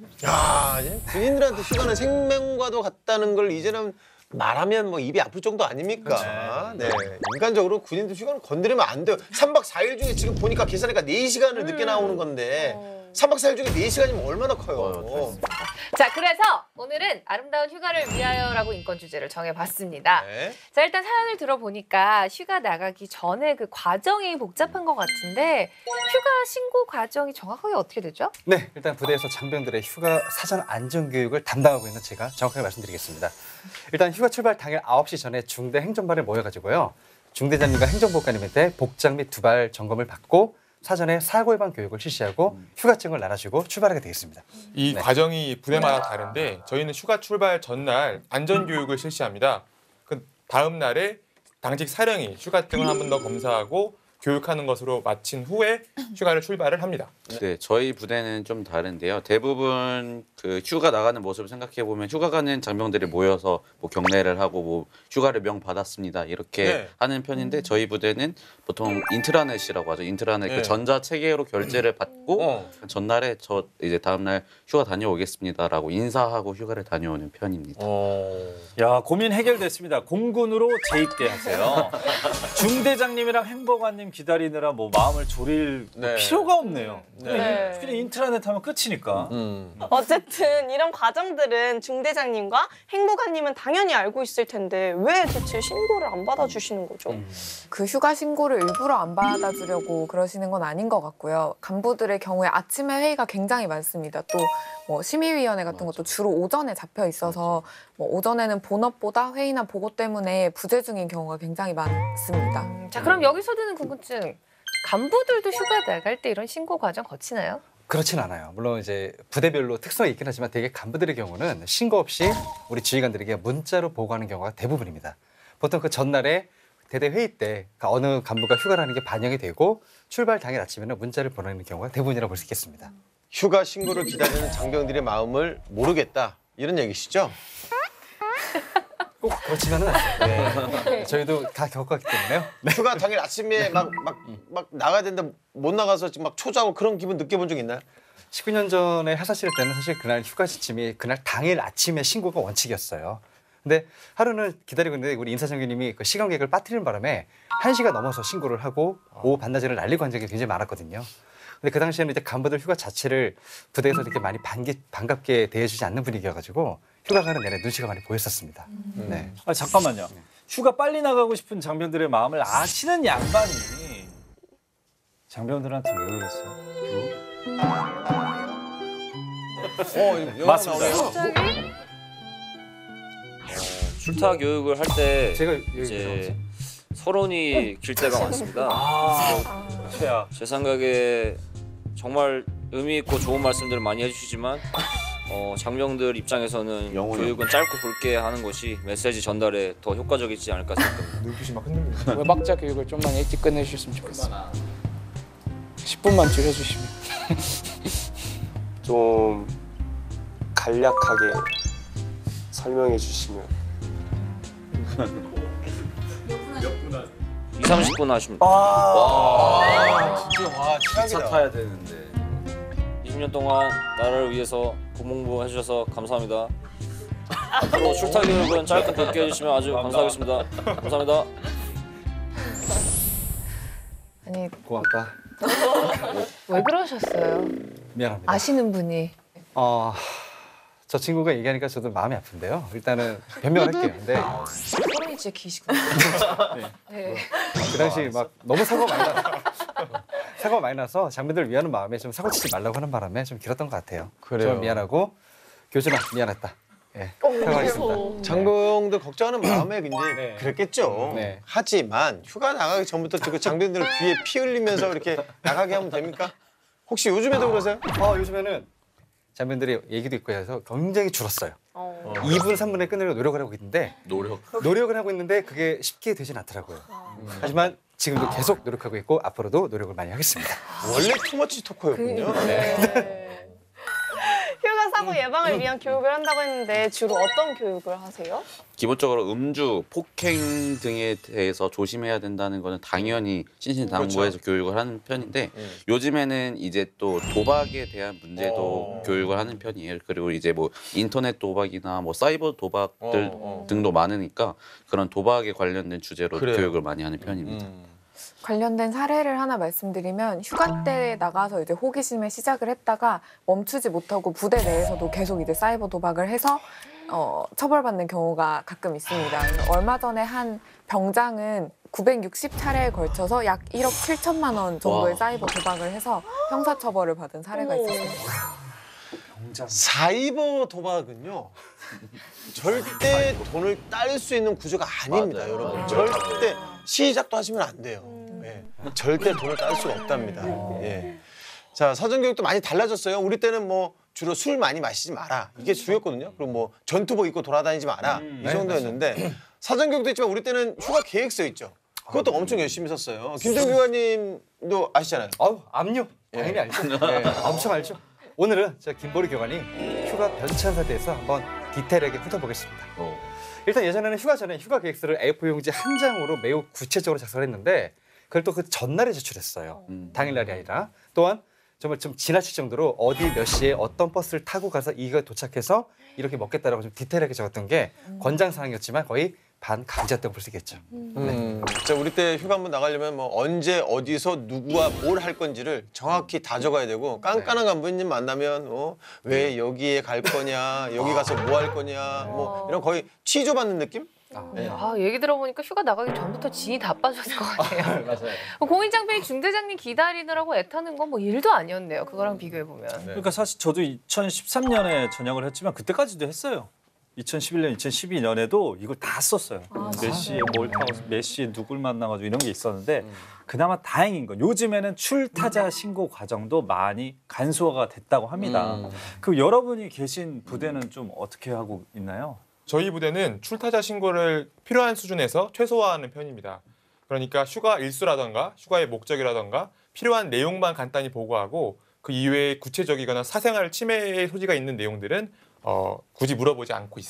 야, 군인들한테 휴가는 생명과도 같다는 걸 이제는 말하면 뭐 입이 아플 정도 아닙니까? 네. 인간적으로 군인들 휴가는 건드리면 안 돼요. 삼 박 사 일 중에 지금 보니까 계산하니까 네 시간을 늦게 나오는 건데 삼 박 사 일 중에 네 시간이면 얼마나 커요. 자, 그래서 오늘은 아름다운 휴가를 위하여라고 인권 주제를 정해봤습니다. 네. 자, 일단 사연을 들어보니까 휴가 나가기 전에 그 과정이 복잡한 것 같은데 휴가 신고 과정이 정확하게 어떻게 되죠? 네, 일단 부대에서 장병들의 휴가 사전 안전 교육을 담당하고 있는 제가 정확하게 말씀드리겠습니다. 일단 휴가 출발 당일 아홉 시 전에 중대 행정반에 모여가지고요. 중대장님과 행정복관님한테 복장 및 두발 점검을 받고 사전에 사고 예방 교육을 실시하고 휴가증을 나눠주고 출발하게 되겠습니다. 이 네. 과정이 부대마다 다른데 저희는 휴가 출발 전날 안전 교육을 실시합니다. 그 다음 날에 당직 사령이 휴가증을 한 번 더 검사하고 교육하는 것으로 마친 후에 휴가를 출발을 합니다. 네, 저희 부대는 좀 다른데요. 대부분 그 휴가 나가는 모습을 생각해 보면 휴가 가는 장병들이 모여서 뭐 경례를 하고 뭐 휴가를 명 받았습니다 이렇게 네. 하는 편인데 저희 부대는 보통 인트라넷이라고 하죠. 인트라넷 네. 그 전자 체계로 결제를 받고 어. 전날에 저 이제 다음 날 휴가 다녀오겠습니다라고 인사하고 휴가를 다녀오는 편입니다. 어. 야, 고민 해결됐습니다. 공군으로 재입대하세요. 중대장님이랑 행보관님 기다리느라 뭐 마음을 졸일 네. 필요가 없네요. 네. 그냥, 그냥 인트라넷 하면 끝이니까. 음. 어쨌든 이런 과정들은 중대장님과 행보관님은 당연히 알고 있을 텐데 왜 대체 신고를 안 받아주시는 거죠? 그 휴가 신고를 일부러 안 받아주려고 그러시는 건 아닌 것 같고요. 간부들의 경우에 아침에 회의가 굉장히 많습니다. 또 뭐 심의위원회 같은 것도 주로 오전에 잡혀 있어서 뭐 오전에는 본업보다 회의나 보고 때문에 부재 중인 경우가 굉장히 많습니다. 자, 그럼 여기서 드는 궁금증. 간부들도 휴가 나갈 때 이런 신고 과정 거치나요? 그렇진 않아요. 물론 이제 부대별로 특성이 있긴 하지만 되게 간부들의 경우는 신고 없이 우리 지휘관들에게 문자로 보고하는 경우가 대부분입니다. 보통 그 전날에 대대 회의 때 어느 간부가 휴가라는 게 반영이 되고 출발 당일 아침에는 문자를 보내는 경우가 대부분이라고 볼 수 있겠습니다. 휴가 신고를 기다리는 장병들의 마음을 모르겠다 이런 얘기시죠? 꼭 그렇지만은 않습니다. 네. 저희도 다 겪었기 때문에요. 네. 휴가 당일 아침에 막 막 막 나가야 되는데 못 나가서 지금 막 초조하고 그런 기분 느껴본 적 있나요? 십구 년 전에 회사 실을 때는 사실 그날 휴가 지침이 그날 당일 아침에 신고가 원칙이었어요. 근데 하루는 기다리고 있는데 우리 임사장님이 그 시간 계획을 빠뜨리는 바람에 한 시가 넘어서 신고를 하고 오후 반나절을 날리고 한 적이 굉장히 많았거든요. 근데 그 당시에는 이제 간부들 휴가 자체를 부대에서 이렇게 많이 반기, 반갑게 대해주지 않는 분위기여가지고 휴가 가는 내내 눈치가 많이 보였었습니다. 음. 네. 아 잠깐만요. 휴가 빨리 나가고 싶은 장병들의 마음을 아시는 양반이 장병들한테 왜 그랬어? 어, 맞습니다. 갑자기? 출타 교육을 할 때 제가 이제 서론이 길 때가 많습니다. 아, 최악. 제 생각에 정말 의미 있고 좋은 말씀들을 많이 해주시지만 어, 장병들 입장에서는 교육은 짧고 굵게 하는 것이 메시지 전달에 더 효과적이지 않을까 생각합니다. 눈빛이 막 흔들리네. 외박자 교육을 좀만 일찍 끝내주셨으면 좋겠어요. 십 분만 줄여주시면. 좀 간략하게 설명해 주시면. 이삼십 분 하시면 와, 진짜 와, 기차 타야 되는데 이십 년 동안 나라를 위해서 국방부 해주셔서 감사합니다. 앞으로 출타 교육은 짧고 굵게 해주시면 아주 감사하겠습니다. 감사합니다. 아니 고맙다. 왜 그러셨어요? 미안합니다. 아시는 분이. 어, 저 친구가 얘기하니까 저도 마음이 아픈데요. 일단은 변명을 할게요. 근데 소름이 진짜 기시구나. 네. 그 당시 막 너무 사고가 많이 나서 사고가 많이 나서 장병들을 위하는 마음에 좀 사고치지 말라고 하는 바람에 좀 길었던 것 같아요. 그래요. 좀 미안하고 교준아 미안했다. 예, 사과하겠습니다. 장병들 걱정하는 마음에 굉장히 네. 그랬겠죠. 네. 하지만 휴가 나가기 전부터 그 장병들 귀에 피 흘리면서 이렇게 나가게 하면 됩니까? 혹시 요즘에도 그러세요? 어, 요즘에는 장병들이 얘기도 있고 해서 굉장히 줄었어요. 어. 이 분, 삼 분에 끊으려고 노력을 하고 있는데 노력. 노력을 하고 있는데 그게 쉽게 되진 않더라고요. 하지만 지금도 계속 노력하고 있고 앞으로도 노력을 많이 하겠습니다. 원래 투머치 토커였군요. 네. 휴가 사고 예방을 위한 교육을 한다고 했는데 주로 어떤 교육을 하세요? 기본적으로 음주, 폭행 등에 대해서 조심해야 된다는 거는 당연히 신신당부해서 그렇죠. 교육을 하는 편인데 음. 요즘에는 이제 또 도박에 대한 문제도 어. 교육을 하는 편이에요. 그리고 이제 뭐 인터넷 도박이나 뭐 사이버 도박들 어, 어. 등도 많으니까 그런 도박에 관련된 주제로 그래요. 교육을 많이 하는 편입니다. 음. 관련된 사례를 하나 말씀드리면 휴가 때 나가서 이제 호기심에 시작을 했다가 멈추지 못하고 부대 내에서도 계속 이제 사이버 도박을 해서 어, 처벌받는 경우가 가끔 있습니다. 그래서 얼마 전에 한 병장은 구백육십 차례에 걸쳐서 약 일억 칠천만 원 정도의 와. 사이버 도박을 해서 형사처벌을 받은 사례가 어머. 있었습니다. 사이버 도박은요 절대 돈을 딸 수 있는 구조가 아닙니다. 맞아요. 여러분 맞아요. 절대 시작도 하시면 안 돼요. 예. 절대 돈을 딸 수가 없답니다. 어. 예. 자, 사전교육도 많이 달라졌어요. 우리 때는 뭐 주로 술 많이 마시지 마라 이게 주였거든요. 그리고 뭐 전투복 입고 돌아다니지 마라 이 정도였는데 사전교육도 있지만 우리 때는 휴가 계획서 있죠. 그것도 엄청 열심히 썼어요. 김정규 교관님도 아시잖아요. 아우, 압류. 당연히 알죠. 네, 엄청 알죠. 오늘은 제가 김보리 교관이 휴가 변천사에 대해서 한번 디테일하게 훑어보겠습니다. 일단 예전에는 휴가 전에 휴가 계획서를 에이 사 용지 한 장으로 매우 구체적으로 작성을 했는데 그걸 또 그 전날에 제출했어요. 음. 당일날이 아니라. 또한 정말 좀 지나칠 정도로 어디 몇 시에 어떤 버스를 타고 가서 이거 도착해서 이렇게 먹겠다라고 좀 디테일하게 적었던 게 권장 사항이었지만 거의 반 강제였다고 볼 수 있겠죠. 음, 진짜 우리 때 휴가 한번 나가려면 뭐 언제 어디서 누구와 뭘 할 건지를 정확히 다 적어야 되고 깐깐한 간부님 만나면 어, 왜 여기에 갈 거냐, 여기 가서 뭐 할 거냐, 뭐 이런 거의 취조받는 느낌? 네. 아, 얘기 들어보니까 휴가 나가기 전부터 진이 다 빠졌을 것 같아요. 맞아요. 공인장병이 중대장님 기다리느라고 애타는 건 뭐 일도 아니었네요. 그거랑 비교해 보면. 그러니까 사실 저도 이천십삼 년에 전역을 했지만 그때까지도 했어요. 이천십일 년, 이천십이 년에도 이걸 다 썼어요. 아, 몇 시에 뭘 타고 몇 시에 누굴 만나가지고 이런 게 있었는데 그나마 다행인 건 요즘에는 출타자 신고 과정도 많이 간소화가 됐다고 합니다. 음. 그 여러분이 계신 부대는 좀 어떻게 하고 있나요? 저희 부대는 출타자 신고를 필요한 수준에서 최소화하는 편입니다. 그러니까 휴가 일수라던가 휴가의 목적이라던가 필요한 내용만 간단히 보고하고 그 이외에 구체적이거나 사생활 침해의 소지가 있는 내용들은 어, 굳이 물어보지 않고 있습니다.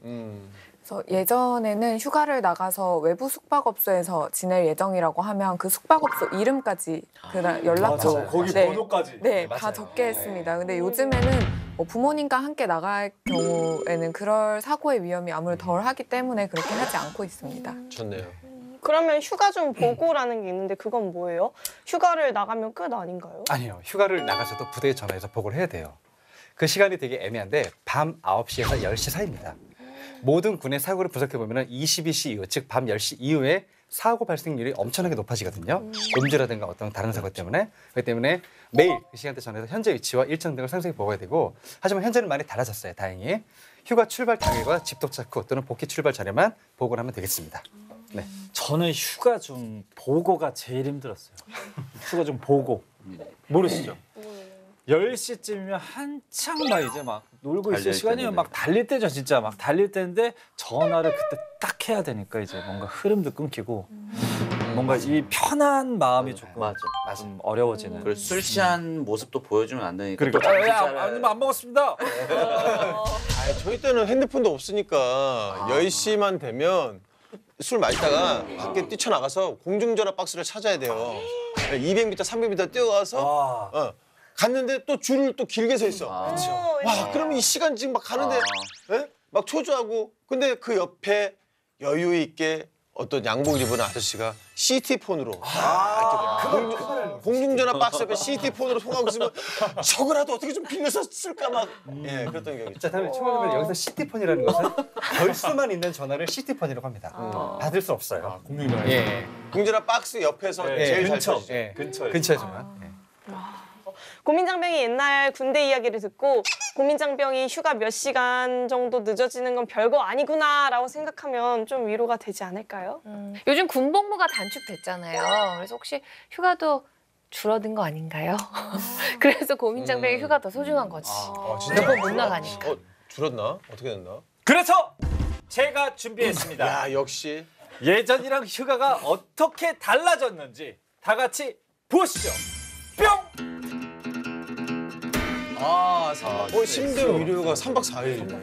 음. 그래서 예전에는 휴가를 나가서 외부 숙박업소에서 지낼 예정이라고 하면 그 숙박업소 이름까지 그 연락처 맞아. 거기 네, 번호까지. 네, 맞아요. 다 적게 했습니다. 근데 요즘에는 뭐 부모님과 함께 나갈 경우에는 그럴 사고의 위험이 아무래도 덜하기 때문에 그렇게 하지 않고 있습니다. 좋네요. 그러면 휴가 중 보고라는 게 있는데 그건 뭐예요? 휴가를 나가면 끝 아닌가요? 아니요. 휴가를 나가서도 부대에 전화해서 보고를 해야 돼요. 그 시간이 되게 애매한데 밤 아홉 시에서 열 시 사이입니다. 모든 군의 사고를 분석해보면 이십이 시 이후, 즉 밤 열 시 이후에 사고 발생률이 엄청나게 높아지거든요. 음주라든가 어떤 다른 사고 때문에. 그렇기 때문에 매일 그 시간대 전화해서 현재 위치와 일정 등을 상세히 보고해야 되고, 하지만 현재는 많이 달라졌어요. 다행히. 휴가 출발 당일과 집 도착 후 또는 복귀 출발 전에만 보고를 하면 되겠습니다. 네. 저는 휴가 중 보고가 제일 힘들었어요. 휴가 중 보고. 모르시죠? 열 시쯤이면 한창 막 이제 막 놀고 있을 달릴 시간이면 때인데. 막 달릴 때죠, 진짜. 막 달릴 때인데 전화를 그때 딱 해야 되니까 이제 뭔가 흐름도 끊기고 뭔가 이 편한 마음이 조금 맞아. 좀 어려워지는. 그리고 술 취한 모습도 보여주면 안 되니까. 그리고 또 아, 정신 야, 차려야 안, 안 먹었습니다. 아, 저희 때는 핸드폰도 없으니까 열 시만 되면 술 마시다가 밖에 뛰쳐나가서 공중전화 박스를 찾아야 돼요. 이백 미터, 삼백 미터 뛰어가서 어, 갔는데 또 줄을 또 길게 서 있어. 아. 와, 그러면 이 시간 지금 막 가는데 예? 막 초조하고, 근데 그 옆에 여유 있게 어떤 양복 입은 아저씨가 시티폰으로 아, 공중, 공중전화 박스 옆에 시티폰으로 통하고 있으면 저거라도 어떻게 좀 빌려서 쓸까 막 예, 그랬던 기억이 있죠. 자, 다음에 총괄님은 여기서 시티폰이라는 것은 걸 수만 있는 전화를 시티폰이라고 합니다. 아. 받을 수 없어요. 공중전화. 예. 공중전화 박스 옆에서 예, 제일 잘 근처, 쳐지죠. 예. 근처에. 근처에서만. 예. 고민장병이 옛날 군대 이야기를 듣고 고민장병이 휴가 몇 시간 정도 늦어지는 건 별거 아니구나라고 생각하면 좀 위로가 되지 않을까요? 음, 요즘 군복무가 단축됐잖아요. 그래서 혹시 휴가도 줄어든 거 아닌가요? 그래서 고민장병이 휴가 더 소중한 거지. 아, 몇 번 못 나가니까. 어, 줄었나? 어떻게 됐나? 그래서 제가 준비했습니다. 야, 역시 예전이랑 휴가가 어떻게 달라졌는지 다 같이 보시죠. 뿅! 아, 어, 심대로 일요가 삼 박 사 일이네.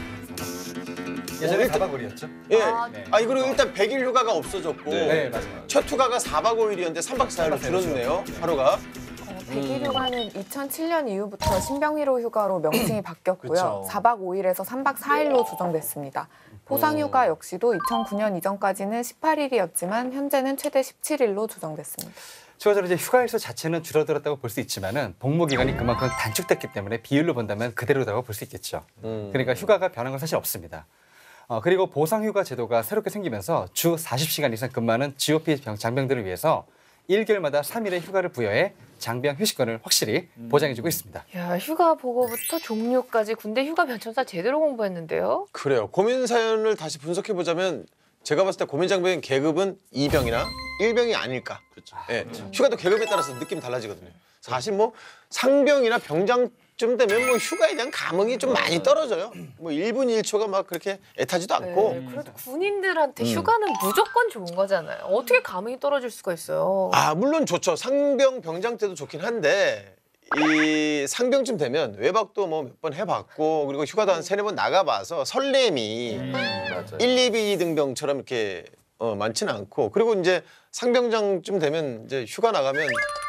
예전에 사 박 오 일이었죠? 예. 아, 네. 아, 그리고 일단 백 일 휴가가 없어졌고 네, 맞아요. 첫 휴가가 사 박 오 일이었는데 삼 박 사 일로 줄었네요. 하루가. 백 일 휴가는 이천칠 년 이후부터 신병위로 휴가로 명칭이 바뀌었고요. 그쵸. 사 박 오 일에서 삼 박 사 일로 조정됐습니다. 포상휴가 역시도 이천구 년 이전까지는 십팔 일이었지만 현재는 최대 십칠 일로 조정됐습니다. 추가적으로 이제 휴가일수 자체는 줄어들었다고 볼 수 있지만은 복무 기간이 그만큼 단축됐기 때문에 비율로 본다면 그대로라고 볼 수 있겠죠. 음. 그러니까 휴가가 변한 건 사실 없습니다. 어, 그리고 보상휴가 제도가 새롭게 생기면서 주 사십 시간 이상 근무하는 지오피 병- 장병들을 위해서 일 개월마다 삼 일의 휴가를 부여해 장병 휴식권을 확실히 보장해주고 있습니다. 야, 휴가 보고부터 종료까지 군대 휴가 변천사 제대로 공부했는데요. 그래요. 고민 사연을 다시 분석해 보자면 제가 봤을 때 고민장병 계급은 이 병이나 일 병이 아닐까. 그렇죠. 예. 휴가도 계급에 따라서 느낌이 달라지거든요. 사실 뭐 상병이나 병장쯤 되면 뭐 휴가에 대한 감흥이 좀 많이 떨어져요. 뭐 일 분 일 초가 막 그렇게 애타지도 않고. 네, 그래도 군인들한테 음. 휴가는 무조건 좋은 거잖아요. 어떻게 감흥이 떨어질 수가 있어요. 아, 물론 좋죠. 상병 병장 때도 좋긴 한데 이 상병쯤 되면 외박도 뭐 몇 번 해봤고, 그리고 휴가도 한 세네 번 나가봐서 설렘이 일, 이 비등병처럼 이렇게 어, 많지는 않고, 그리고 이제 상병장쯤 되면 이제 휴가 나가면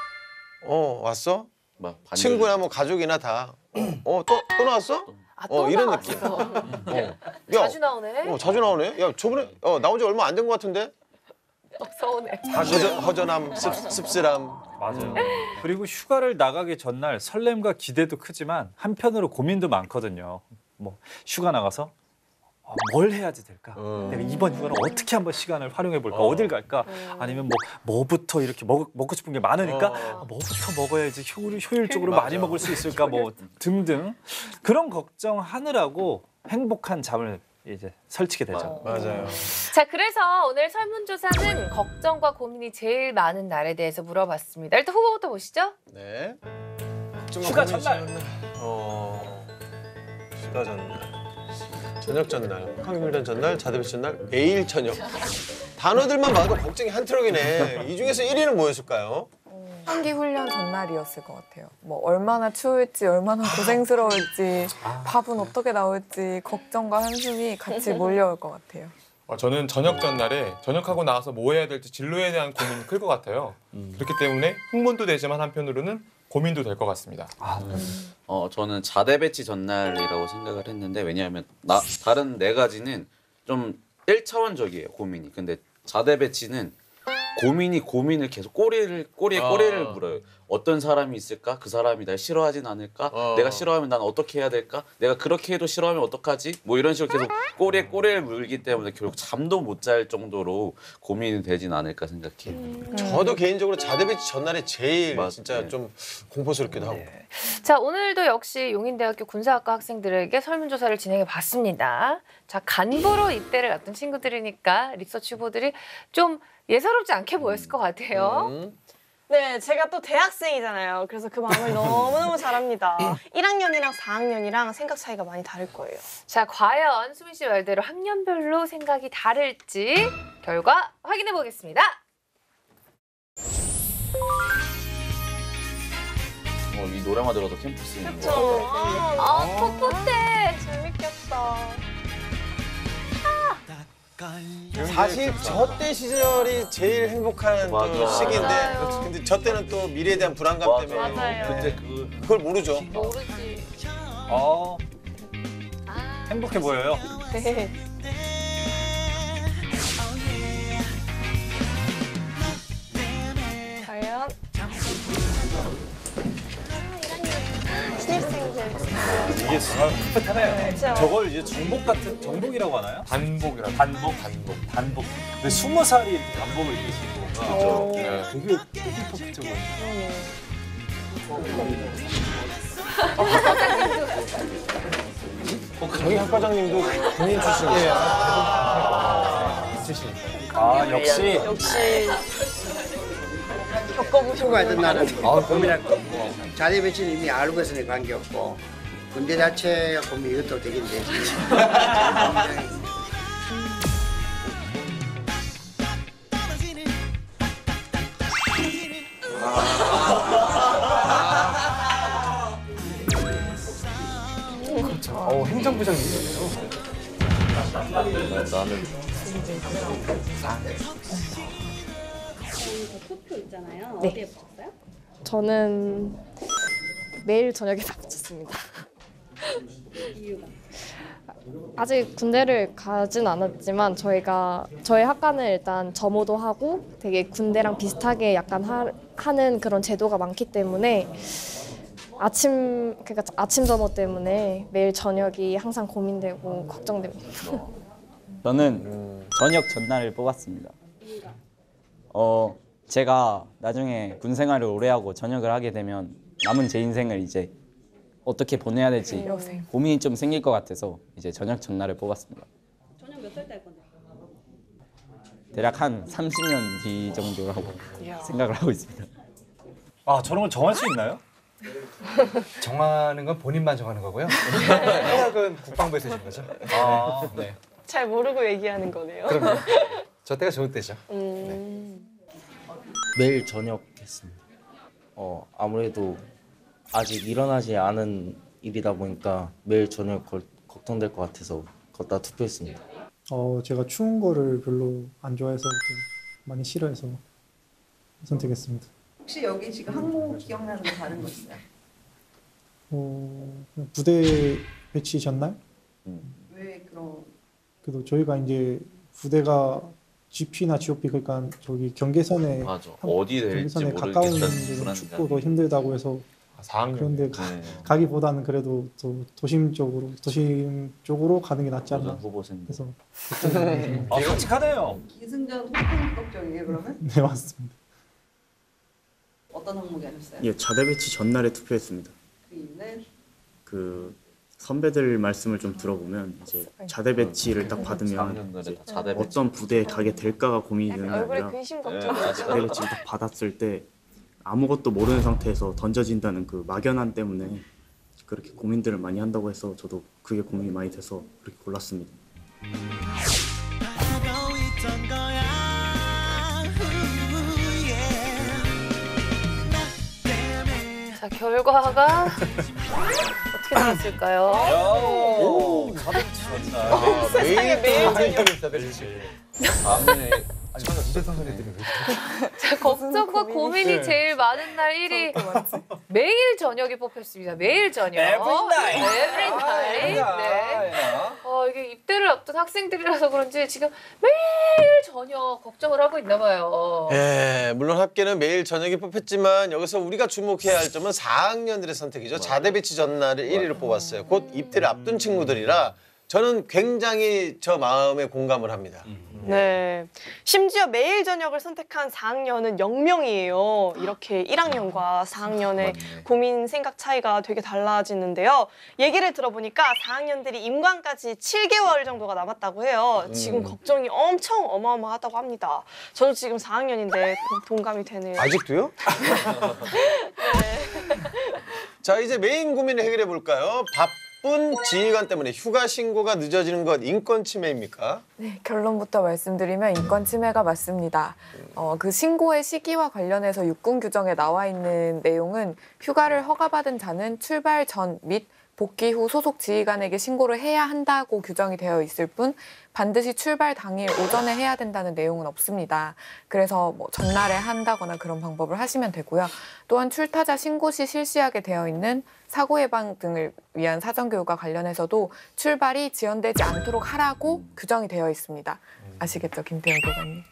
어 왔어? 막 반절- 친구나 뭐 가족이나 다 어 또 또 나왔어? 아, 어 또 이런 나왔어. 느낌. 어. 야, 자주 나오네. 어, 자주 나오네. 야, 저번에 어, 나온 지 얼마 안 된 것 같은데? 어, 서운해. 허전, 허전함, 씁, 씁쓸함. 맞아요. 그리고 휴가를 나가기 전날 설렘과 기대도 크지만 한편으로 고민도 많거든요. 뭐 휴가 나가서 어, 뭘 해야지 될까? 음. 내가 이번 휴가는 어떻게 한번 시간을 활용해 볼까? 어. 딜 갈까? 아니면 뭐 뭐부터 이렇게 먹, 먹고 싶은 게 많으니까 어. 아, 뭐부터 먹어야지 효, 효율적으로 맞아. 많이 먹을 수 있을까? 뭐 등등 그런 걱정하느라고 행복한 잠을 이제 설치게 되죠. 맞아요. 자, 그래서 오늘 설문조사는 걱정과 고민이 제일 많은 날에 대해서 물어봤습니다. 일단 후보부터 보시죠. 네. 휴가 전날. 어. 휴가 전날. 저녁 전날, 황금일단 전날, 자대배 전날, 매일 저녁. 단어들만 봐도 걱정이 한 트럭이네. 이 중에서 일 위는 뭐였을까요? 환기 훈련 전날이었을 것 같아요. 뭐 얼마나 추울지, 얼마나 고생스러울지, 밥은 어떻게 나올지 걱정과 한숨이 같이 몰려올 것 같아요. 어, 저는 저녁 전날에 저녁하고 나와서 뭐 해야 될지 진로에 대한 고민이 클 것 같아요. 음. 그렇기 때문에 흥분도 되지만 한편으로는 고민도 될 것 같습니다. 아, 네. 어, 저는 자대 배치 전날이라고 생각을 했는데 왜냐하면 나, 다른 네 가지는 좀 일 차원적이에요, 고민이. 근데 자대 배치는 고민이 고민을 계속 꼬리를 꼬리에 어. 꼬리를 물어요. 어떤 사람이 있을까? 그 사람이 날 싫어하진 않을까? 어. 내가 싫어하면 난 어떻게 해야 될까? 내가 그렇게 해도 싫어하면 어떡하지? 뭐 이런 식으로 계속 꼬리에 꼬리를 물기 때문에 결국 잠도 못 잘 정도로 고민이 되진 않을까 생각해요. 음. 저도 개인적으로 자대 배치 전날에 제일 맞- 진짜 네. 좀 공포스럽기도 하고. 자, 오늘도 역시 용인대학교 군사학과 학생들에게 설문조사를 진행해 봤습니다. 자, 간부로 입대를 앞둔 친구들이니까 리서치 후보들이 좀 예사롭지 않게 보였을 것 같아요. 음. 네, 제가 또 대학생이잖아요. 그래서 그 마음을 너무너무 잘 압니다. 일 학년이랑 사 학년이랑 생각 차이가 많이 다를 거예요. 자, 과연 수민 씨 말대로 학년별로 생각이 다를지 결과 확인해 보겠습니다. 어, 이 노래만 들어도 캠퍼스. 그쵸? 아, 아, 풋풋해. 재밌겠다. 사실 저 때 시절이 제일 행복한 또 맞아. 시기인데 맞아요. 근데 저 때는 또 미래에 대한 불안감 맞아. 때문에 맞아요. 그때 그 그걸 모르죠. 모르지. 어, 행복해 보여요. 네. 과연 신입생들. 이게 정말 풋풋하네요. 그쵸? 저걸 이제 정복 같은 정복이라고 하나요? 단복이라고. 단복, 단복, 단복. 근데 스무 살이 이렇게 단복을 입으시는 건가? 오. 네. 되게 되게 폭적으로. 어, 저희 학과장님도 군인 출신이에요. 아, 역시. 역시 겪어보신 하던 나는 아, 고민할 거 없고 자대 배치는 이미 알고 있으니 관계없고 군대 자체가 보면 이것도 되긴 되지. 어, 행정부장님이에요. 나는 투표 있잖아요. 네. 어디에 붙였어요? 저는 매일 저녁에 다 붙였습니다. 이유가? 아직 군대를 가진 않았지만 저희가 저희 학과는 일단 점호도 하고 되게 군대랑 비슷하게 약간 하, 하는 그런 제도가 많기 때문에 아침 그러니까 아침 점호 때문에 매일 저녁이 항상 고민되고 걱정됩니다. 저는 저녁 전날을 뽑았습니다. 어, 제가 나중에 군 생활을 오래 하고 전역을 하게 되면 남은 제 인생을 이제 어떻게 보내야 될지 고민이 좀 생길 것 같아서 이제 저녁 전날을 뽑았습니다. 저녁 몇 살 때 할 건데? 대략 한 삼십 년 뒤 정도라고 생각을 하고 있습니다. 아, 저런 걸 정할 수 있나요? 정하는 건 본인만 정하는 거고요. 생각은 국방부에서 해주는 거죠. 아, 네. 잘 모르고 얘기하는 거네요. 그럼요. 저 때가 좋을 때죠. 음. 매일 저녁 했습니다. 어, 아무래도 아직 일어나지 않은 일이다 보니까 매일 저녁 걸, 걱정될 것 같아서 걷다 투표했습니다. 어, 제가 추운 거를 별로 안 좋아해서 또 많이 싫어해서 선택했습니다. 혹시 여기 지금 항목 기억나는 거 다른 거 있어요? 어, 그냥 부대 배치 전날? 왜 그런? 그래도 저희가 이제 부대가 지피나 지오피 그러니까 저기 경계선에 맞아. 한- 어디 될지 경계선에 모르겠다는 가까운 데는 불안감. 춥고 더 힘들다고 해서 사 학년. 그런데 가, 네. 가기보다는 그래도 또 도심 쪽으로 도심 쪽으로 가는 게 낫지 않나. 후보생. 그래서 아, 솔직하네요. 기승전 소통법적이에요 그러면? 네 맞습니다. 어떤 항목이 하셨어요? 예, 자대 배치 전날에 투표했습니다. 그 이유는? 그 선배들 말씀을 좀 들어보면 이제 자대 배치를 딱 받으면 이제 자대 배치. 어떤 부대에 가게 될까가 고민이 되는 게 얼굴에 아니라 근심 네, 걱정. 맞아요. 자대 배치를 딱 받았을 때 아무것도 모르는 상태에서 던져진다는 그 막연함 때문에 그렇게 고민들을 많이 한다고 해서 저도 그게 고민이 많이 돼서 그렇게 골랐습니다. 하고 있던 거야. 우, 예. 나 자, 결과가 어떻게 나왔을까요? 오, 자대배치 전날. 아, 세상에 매일 저녁. 자, 걱정과 고민이 제일 많은 날 일 위. 매일 저녁이 뽑혔습니다. 매일 저녁. Every night. Every night. 네. 어, 이게 입대를 앞둔 학생들이라서 그런지 지금 매일 저녁 걱정을 하고 있나 봐요. 예, 물론 합계는 매일 저녁에 뽑혔지만 여기서 우리가 주목해야 할 점은 사 학년들의 선택이죠. 자대 배치 전날을 일 위로 뽑았어요. 곧 입대를 앞둔 친구들이라 저는 굉장히 저 마음에 공감을 합니다. 네. 심지어 매일 저녁을 선택한 사 학년은 영 명이에요. 이렇게 일 학년과 사 학년의 고민 생각 차이가 되게 달라지는데요. 얘기를 들어보니까 사 학년들이 임관까지 칠 개월 정도가 남았다고 해요. 지금 음. 걱정이 엄청 어마어마하다고 합니다. 저도 지금 사 학년인데 동감이 되네요. 아직도요? 네. 자, 이제 메인 고민을 해결해 볼까요? 바쁜 지휘관 때문에 휴가 신고가 늦어지는 것 인권 침해입니까? 네, 결론부터 말씀드리면 인권 침해가 맞습니다. 어, 그 신고의 시기와 관련해서 육군 규정에 나와 있는 내용은 휴가를 허가받은 자는 출발 전 및 복귀 후 소속 지휘관에게 신고를 해야 한다고 규정이 되어 있을 뿐 반드시 출발 당일 오전에 해야 된다는 내용은 없습니다. 그래서 뭐 전날에 한다거나 그런 방법을 하시면 되고요. 또한 출타자 신고 시 실시하게 되어 있는 사고 예방 등을 위한 사전교육과 관련해서도 출발이 지연되지 않도록 하라고 규정이 되어 있습니다. 아시겠죠, 김태형 교관님?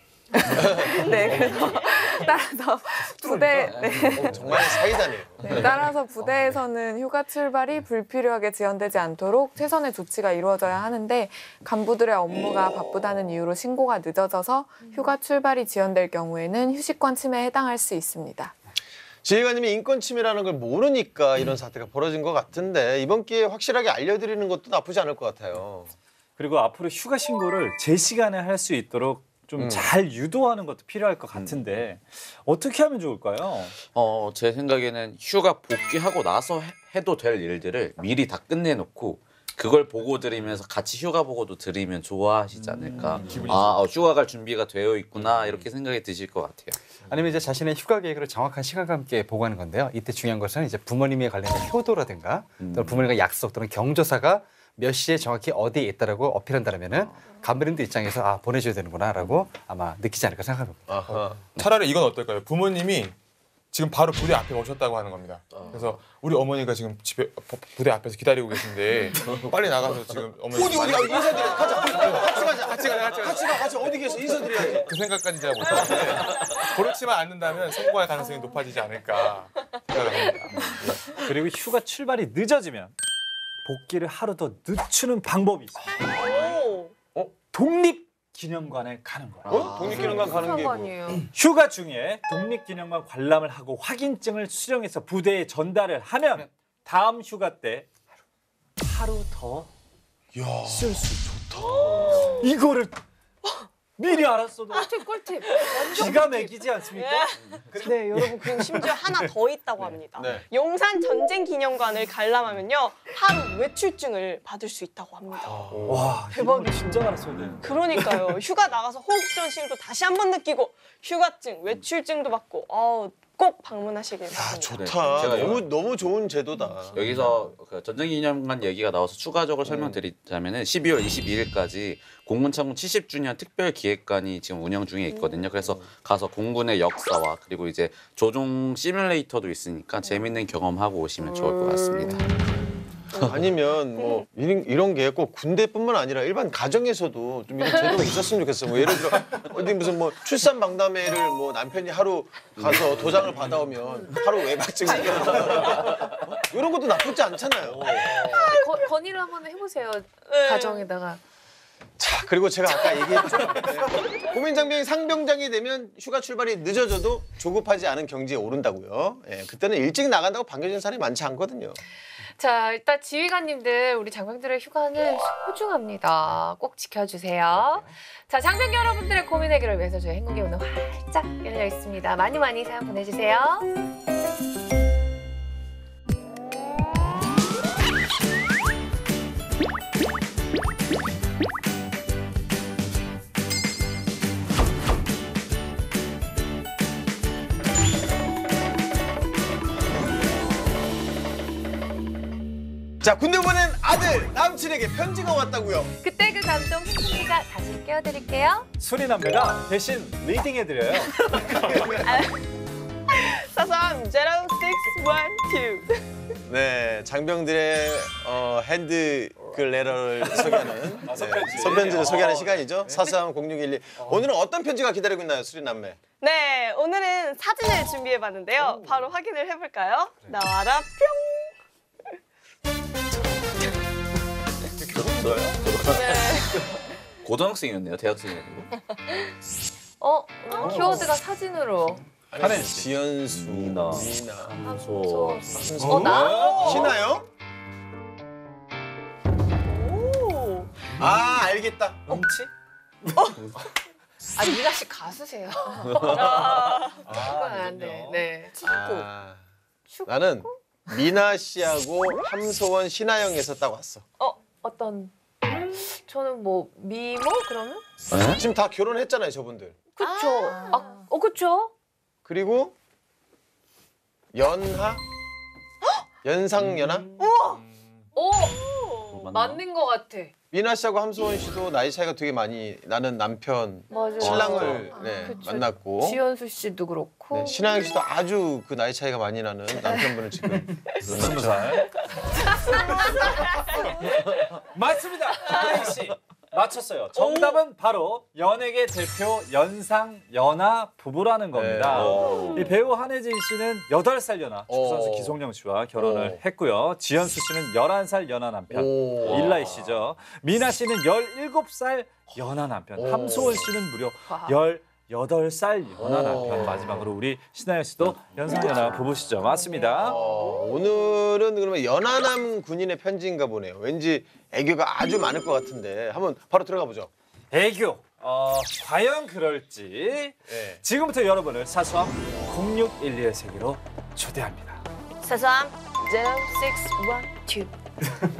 네, 그래서 따라서 부대 네. 어, 정말 사이다네요. 네, 따라서 부대에서는 휴가 출발이 불필요하게 지연되지 않도록 최선의 조치가 이루어져야 하는데 간부들의 업무가 바쁘다는 이유로 신고가 늦어져서 휴가 출발이 지연될 경우에는 휴식권 침해에 해당할 수 있습니다. 지휘관님이 인권 침해라는 걸 모르니까 이런 사태가 벌어진 것 같은데 이번 기회에 확실하게 알려드리는 것도 나쁘지 않을 것 같아요. 그리고 앞으로 휴가 신고를 제 시간에 할 수 있도록 좀 잘 음. 유도하는 것도 필요할 것 같은데 어떻게 하면 좋을까요? 어, 제 생각에는 휴가 복귀하고 나서 해, 해도 될 일들을 미리 다 끝내놓고 그걸 보고 드리면서 같이 휴가 보고도 드리면 좋아하시지 않을까. 음, 아, 어, 휴가 갈 준비가 되어 있구나 이렇게 생각이 드실 것 같아요. 아니면 이제 자신의 휴가 계획을 정확한 시간과 함께 보고하는 건데요. 이때 중요한 것은 이제 부모님에 관련된 효도라든가 또는 부모님과 약속 또는 경조사가 몇 시에 정확히 어디에 있다라고 어필한다면은 간부님들 입장에서 아 보내줘야 되는구나라고 아마 느끼지 않을까 생각합니다. 차라리 이건 어떨까요? 부모님이 지금 바로 부대 앞에 오셨다고 하는 겁니다. 그래서 우리 어머니가 지금 집에 부대 앞에서 기다리고 계신데 빨리 나가서 지금 어머니 어디 어디 어디 인사드려. 가자. 같이 가자. 같이 가자. 같이 같이 가. 같이 어디 계세요? 인사드려야지. 그 생각까지 제가 못하는데 그렇지만 않는다면 성공할 가능성이 높아지지 않을까 생각을 합니다. 그리고 휴가 출발이 늦어지면 복귀를 하루 더 늦추는 방법이 있어요. 어? 독립기념관에 가는 거야. 어? 독립기념관 가는 게 뭐? 휴가 중에 독립기념관 관람을 하고 확인증을 수령해서 부대에 전달을 하면 다음 휴가 때 하루 더 쓸 수 좋다. 이거를 미리 알았어도 꿀팁 꿀팁. 기가 막히지 않습니까? 네, 여러분 그리고 심지어 하나 더 있다고 합니다. 네. 용산 전쟁 기념관을 관람하면요 하루 외출증을 받을 수 있다고 합니다. 와, 대박이다. 진짜 알았어야 돼. 그러니까요. 휴가 나가서 호흡전심도 다시 한번 느끼고 휴가증, 외출증도 받고 어, 꼭 방문하시길 바랍니다. 좋다. 제가 너무 너무 좋은 제도다. 여기서 그 전쟁기념관 얘기가 나와서 추가적으로 설명드리자면은 십이월 이십이일까지 공군참군 칠십 주년 특별기획관이 지금 운영 중에 있거든요. 그래서 가서 공군의 역사와 그리고 이제 조종 시뮬레이터도 있으니까 재밌는 경험하고 오시면 좋을 것 같습니다. 아니면 뭐 이런, 이런 게 꼭 군대뿐만 아니라 일반 가정에서도 좀 이런 제도가 있었으면 좋겠어요. 뭐 예를 들어 어디 무슨 뭐 출산 박람회를 뭐 남편이 하루 가서 도장을 받아오면 하루 외박증 이런 것도 나쁘지 않잖아요. 거, 건의를 한번 해보세요. 가정에다가. 자, 그리고 제가 아까 얘기했죠. 네. 고민장병이 상병장이 되면 휴가 출발이 늦어져도 조급하지 않은 경지에 오른다고요. 예, 그때는 일찍 나간다고 반겨지는 사람이 많지 않거든요. 자, 일단 지휘관님들 우리 장병들의 휴가는 소중합니다. 꼭 지켜주세요. 자, 장병 여러분들의 고민 해결을 위해서 저희 행복의 문은 활짝 열려 있습니다. 많이 많이 사연 보내주세요. 자, 군대 보낸 아들 남친에게 편지가 왔다고요. 그때 그 감동 팬분들과 다시 깨워드릴게요. 수리남매가 대신 리딩해드려요. 사삼 제로 식스 원 투. 네, 장병들의 어, 핸드글 레러를 소개하는 네, 손편지를 소개하는 시간이죠. 사삼 공육일이. 오늘은 어떤 편지가 기다리고 있나요, 수리남매? 네, 오늘은 사진을 준비해봤는데요. 바로 확인을 해볼까요? 나와라 뿅. 결혼인가요? 고등학생이었네요, 대학생이 아니고. 어, 키워드가 사진으로. 한혜 지연수, 미나, 미나, 함소, 어, 나? 신아요? 오. 아, 알겠다. 뭉치? 아, 미나 씨 가수세요. 아, 그건 안 돼. 네. 아, 나는 미나 씨하고 함소원, 신하영에서 딱 왔어. 어, 어떤? 저는 뭐 미모 그러면? 지금 다 결혼했잖아요, 저분들. 그쵸. 아, 어, 그쵸. 그리고 연하? 연상연하? 오, 맞는 것 같아. 미나 씨하고 함소원 씨도 나이 차이가 되게 많이 나는 남편 맞아요. 신랑을 맞아. 네, 그쵸. 만났고 지연수 씨도 그렇고. 네, 신하영 씨도 아주 그 나이 차이가 많이 나는 남편분을 지금 스무 살. 맞습니다. 한혜 씨. 맞췄어요. 정답은 바로 연예계 대표 연상 연하 부부라는 겁니다. 네. 이 배우 한혜진 씨는 여덟 살 연하 축구 선수 오. 기성용 씨와 결혼을 오. 했고요. 지연수 씨는 열한 살 연하 남편 오. 일라이 씨죠. 미나 씨는 열일곱 살 연하 남편. 오. 함소원 씨는 무려 와. 열여덟 살 연하 오. 남편. 마지막으로 우리 신하영 씨도 연상 연하 부부시죠. 맞습니다. 어, 오늘은 그러면 연하남 군인의 편지인가 보네요. 왠지 애교가 아주 많을 것 같은데 한번 바로 들어가 보죠. 애교. 어, 과연 그럴지. 네. 지금부터 여러분을 사수함 공육일이의 세계로 초대합니다. 사삼 제로 식스 원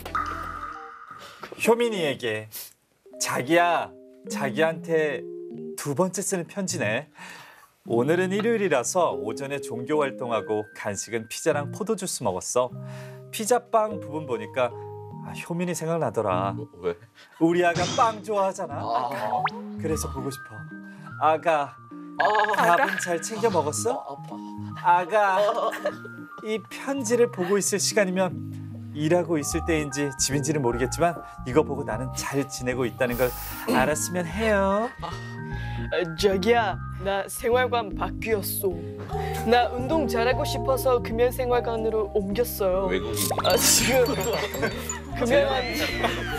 투. 효민이에게 자기야, 자기한테 두 번째 쓰는 편지네. 오늘은 일요일이라서 오전에 종교 활동하고 간식은 피자랑 포도주스 먹었어. 피자빵 부분 보니까 아, 효민이 생각나더라. 뭐, 왜? 우리 아가 빵 좋아하잖아. 아, 그래서 보고 싶어. 아가, 아, 밥은 잘 챙겨 먹었어? 아가, 이 편지를 보고 있을 시간이면 일하고 있을 때인지 집인지는 모르겠지만 이거 보고 나는 잘 지내고 있다는 걸 알았으면 해요. 아, 자기야, 나 생활관 바뀌었어. 나 운동 잘하고 싶어서 금연생활관으로 옮겼어요. 외국인. 아, 지금 금연한 지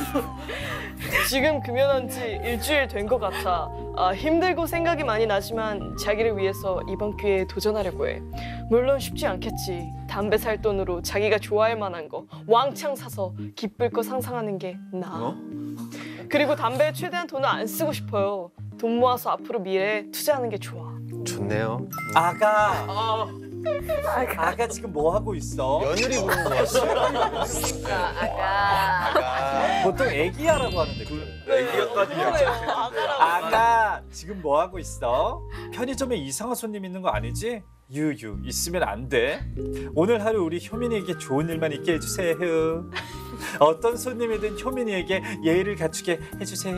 지금 금연한 지 일주일 된 것 같아. 아, 힘들고 생각이 많이 나지만 자기를 위해서 이번 기회에 도전하려고 해. 물론 쉽지 않겠지. 담배 살 돈으로 자기가 좋아할 만한 거 왕창 사서 기쁠 거 상상하는 게 나아. 어? 그리고 담배에 최대한 돈을 안 쓰고 싶어요. 돈 모아서 앞으로 미래에 투자하는 게 좋아. 좋네요. 아가, 아가 지금 뭐 하고 있어? 며느리 부른 것 같아요. 아가. 아가. 보통 애기야라고 하는데 그 애기야까지는 아가 지금 뭐 하고 있어? 편의점에 이상한 손님 있는 거 아니지? 유유 있으면 안 돼. 오늘 하루 우리 효민이에게 좋은 일만 있게 해주세요. 어떤 손님이든 효민이에게 예의를 갖추게 해주세요.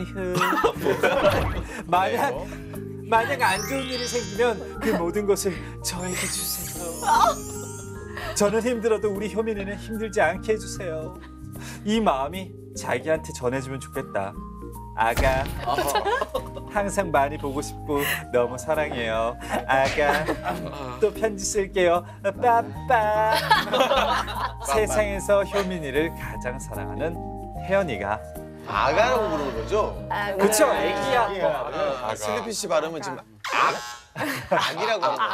만약 만약 안 좋은 일이 생기면 그 모든 것을 저에게 주세요. 저는 힘들어도 우리 효민이는 힘들지 않게 해주세요. 이 마음이 자기한테 전해주면 좋겠다. 아가, 항상 많이 보고 싶고 너무 사랑해요. 아가, 또 편지 쓸게요. 빠빠. 세상에서 효민이를 가장 사랑하는 혜연이가 아가라고 부르는 거죠? 그쵸, 애기야. 아, 아, 슬리피 씨 발음은 지금 악, 악이라고 하는 거예요.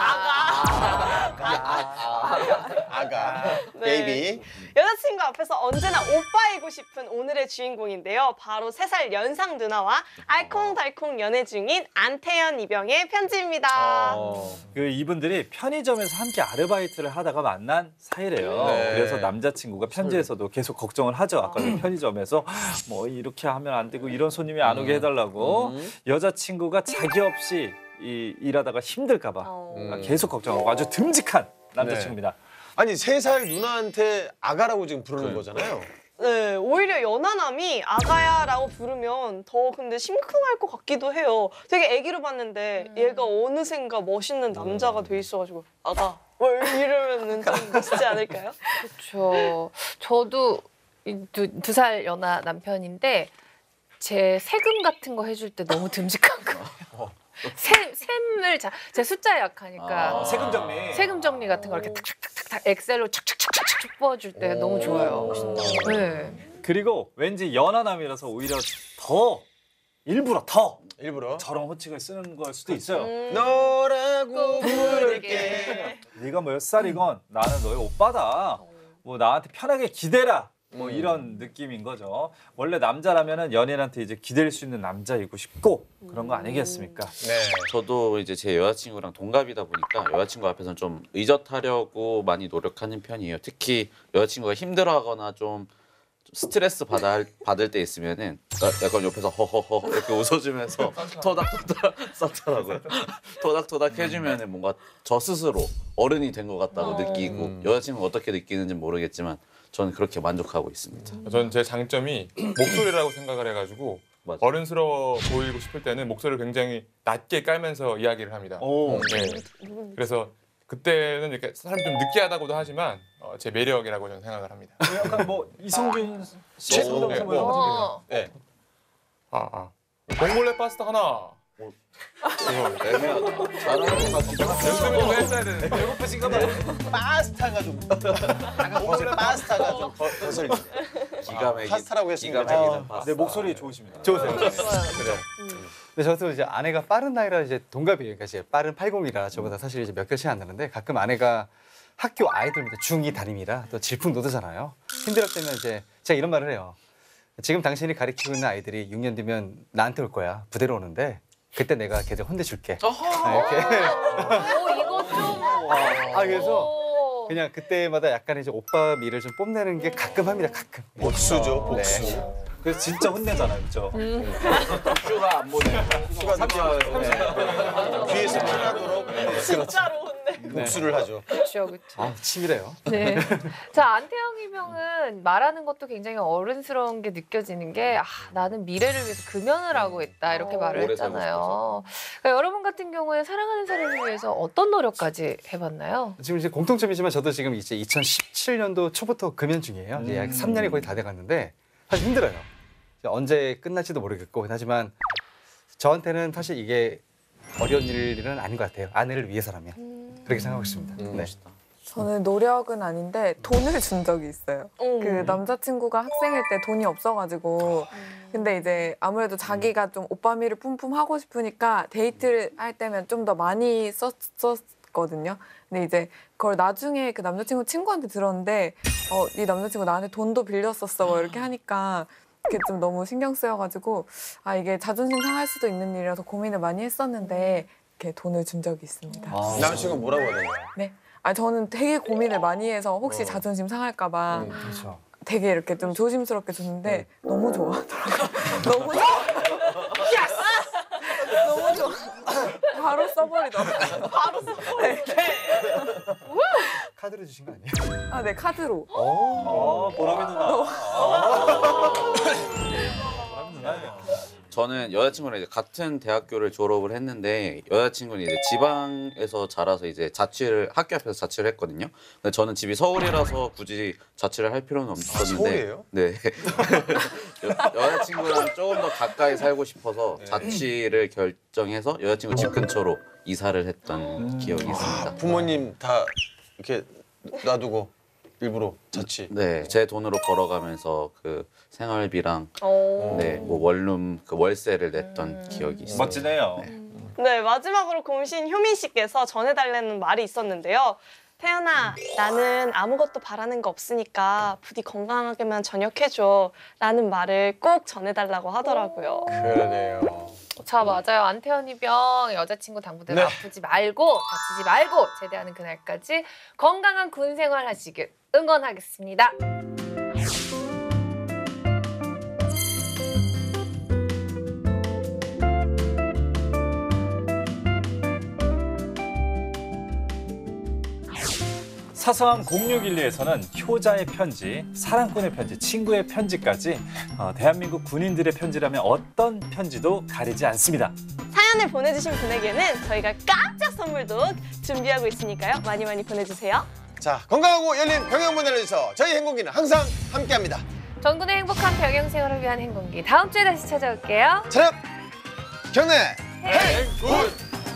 아가, 아가, 베이비. 여자친구 앞에서 언제나 오빠이고 싶은 오늘의 주인공인데요. 바로 세 살 연상 누나와 알콩달콩 연애 중인 안태현 이병의 편지입니다. 어, 그 이분들이 편의점에서 함께 아르바이트를 하다가 만난 사이래요. 네. 그래서 남자친구가 편지에서도 계속 걱정을 하죠. 아까 편의점에서 뭐 이렇게 하면 안 되고 이런 손님이 안 오게 해달라고. 음. 여자친구가 자기 없이 이, 일하다가 힘들까 봐 어. 계속 걱정하고 아주 듬직한 남자친구입니다. 아니 세 살 누나한테 아가라고 지금 부르는 그래. 거잖아요. 네, 오히려 연하남이 아가야라고 부르면 더 근데 심쿵할 것 같기도 해요. 되게 애기로 봤는데 얘가 어느샌가 멋있는 남자가 돼 있어가지고 아가 뭐 이러면은 좀 멋있지 않을까요? 그렇죠. 저도 두 살 연하 남편인데 제 세금 같은 거 해줄 때 너무 듬직한 거예요. 세, 셈을 자, 제 숫자에 약하니까 아, 세금 정리. 세금 정리 같은 거 이렇게 탁탁탁탁 엑셀로 착착착착착 뽑아줄 때 너무 좋아요. 네. 그리고 왠지 연하남이라서 오히려 더 일부러 더 일부러 저런 호칭을 쓰는 걸 수도 있어요. 음. 너라고 부를게. 네가 몇 살이건 나는 너의 오빠다. 뭐 나한테 편하게 기대라. 뭐 음. 이런 느낌인 거죠. 원래 남자라면은 연인한테 이제 기댈 수 있는 남자이고 싶고 그런 거 아니겠습니까? 네. 저도 이제 제 여자친구랑 동갑이다 보니까 여자친구 앞에서는 좀 의젓하려고 많이 노력하는 편이에요. 특히 여자친구가 힘들어하거나 좀 스트레스 받아, 받을 때 있으면은 약간 옆에서 허허허 이렇게 웃어주면서 토닥토닥 썼더라고요. 토닥토닥 해주면은 뭔가 저 스스로 어른이 된 것 같다고 느끼고 음. 여자친구가 어떻게 느끼는지 모르겠지만 저는 그렇게 만족하고 있습니다. 저는 제 장점이 목소리라고 생각을 해가지고 맞아. 어른스러워 보이고 싶을 때는 목소리를 굉장히 낮게 깔면서 이야기를 합니다. 오. 네. 그래서 그때는 이렇게 사람이 좀 느끼하다고도 하지만 어, 제 매력이라고 저는 생각을 합니다. 약간 뭐 이성균 씨 네. 같은 네. 경우는 네. 아, 아. 봉골레 파스타 하나. 애매하다. 잘하는 것 같기도 하고. 연습을 좀 했어야 되는데. 배고프신가 봐요. 파스타가 좀 원래 파스타가 좀 거슬. 기가 막힌 파스타라고 했으니까 기가 막힌 파스타. 네, 목소리 좋으십니다. 좋으세요. 그래. 근데 저도 이제 아내가 빠른 나이라 이제 동갑이에요. 그러니까 이제 빠른 팔십이라 저보다 사실 이제 몇 개씩 안 나는데 가끔 아내가 학교 아이들입니다. 중이 담임이라 또 질풍노도잖아요. 힘들 때면 이제 제가 이런 말을 해요. 지금 당신이 가르치고 있는 아이들이 육 년 뒤면 나한테 올 거야. 부대로 오는데 그때 내가 걔들 혼내줄게. 아, 이렇게. 오, 이거 좀. 아 그래서 그냥 그때마다 약간 이제 오빠 미를 좀 뽐내는 게 가끔 합니다. 가끔. 복수죠, 복수. 네. 그래서 진짜 혼내잖아요, 그렇죠? 휴가 안 보내. 휴가 늦게 귀에서 피나도록 진짜로 혼내. 복수를 하죠. 그렇죠, 그렇죠. 아 치밀해요. 네. 자, 안태영 이병은 말하는 것도 굉장히 어른스러운 게 느껴지는 게 아, 나는 미래를 위해서 금연을 하고 있다 이렇게 말을 오래 살고 했잖아요. 그러니까 여러분 같은 경우에 사랑하는 사람을 위해서 어떤 노력까지 해봤나요? 지금 이제 공통점이지만 저도 지금 이제 이천십칠 년도 초부터 금연 중이에요. 이제 약 삼 년이 거의 다 돼갔는데 사실 힘들어요. 이제 언제 끝날지도 모르겠고 하지만 저한테는 사실 이게 어려운 일은 아닌 것 같아요. 아내를 위해서라면 그렇게 생각하고 있습니다. 음. 네. 저는 노력은 아닌데 돈을 준 적이 있어요. 음. 그 남자친구가 학생일 때 돈이 없어가지고 근데 이제 아무래도 자기가 좀 오빠미를 뿜뿜 하고 싶으니까 데이트를 할 때면 좀 더 많이 썼었거든요. 근데 이제 그걸 나중에 그 남자친구 친구한테 들었는데 어, 네 남자친구 나한테 돈도 빌렸었어 뭐 이렇게 하니까 그게 좀 너무 신경 쓰여가지고 아 이게 자존심 상할 수도 있는 일이라서 고민을 많이 했었는데 이렇게 돈을 준 적이 있습니다. 아, 남친은 뭐라고 하던가요? 네. 아 저는 되게 고민을 많이 해서 혹시 어. 자존심 상할까봐 음, 그렇죠. 되게 이렇게 좀 조심스럽게 줬는데 너무 좋아하더라고요. 너무 좋아. 너무 좋아. 바로 써버리더라고요. 바로 써버리. 카드로 주신 거 아니에요? 아, 네 카드로. 어, 보람이 누나. 보람이 누나. 저는 여자친구랑 이제 같은 대학교를 졸업을 했는데 여자친구는 이제 지방에서 자라서 이제 자취를 학교 앞에서 자취를 했거든요. 근데 저는 집이 서울이라서 굳이 자취를 할 필요는 없었는데. 아, 서울이에요? 네. 여, 여자친구랑 조금 더 가까이 살고 싶어서 자취를 결정해서 여자친구 집 근처로 이사를 했던 기억이 있습니다. 부모님 다 이렇게 놔두고 일부러 자취. 네, 제 돈으로 벌어가면서 그 생활비랑 오. 네, 뭐 원룸 그 월세를 냈던 기억이 있어요. 멋지네요. 네, 마지막으로 공신 효민 씨께서 전해달라는 말이 있었는데요. 태연아, 나는 아무것도 바라는 거 없으니까 부디 건강하게만 전역해줘 라는 말을 꼭 전해달라고 하더라고요. 그러네요. 자, 맞아요. 안태현 이병 여자친구 당부대로 네. 아프지 말고 다치지 말고 제대하는 그날까지 건강한 군 생활 하시길 응원하겠습니다. 사서함 공육일이에서는 효자의 편지, 사랑꾼의 편지, 친구의 편지까지 어, 대한민국 군인들의 편지라면 어떤 편지도 가리지 않습니다. 사연을 보내주신 분에게는 저희가 깜짝 선물도 준비하고 있으니까요. 많이 많이 보내주세요. 자, 건강하고 열린 병영문화를 위해서 저희 행공기는 항상 함께합니다. 전군의 행복한 병영 생활을 위한 행공기. 다음 주에 다시 찾아올게요. 차렷! 경례! 행군!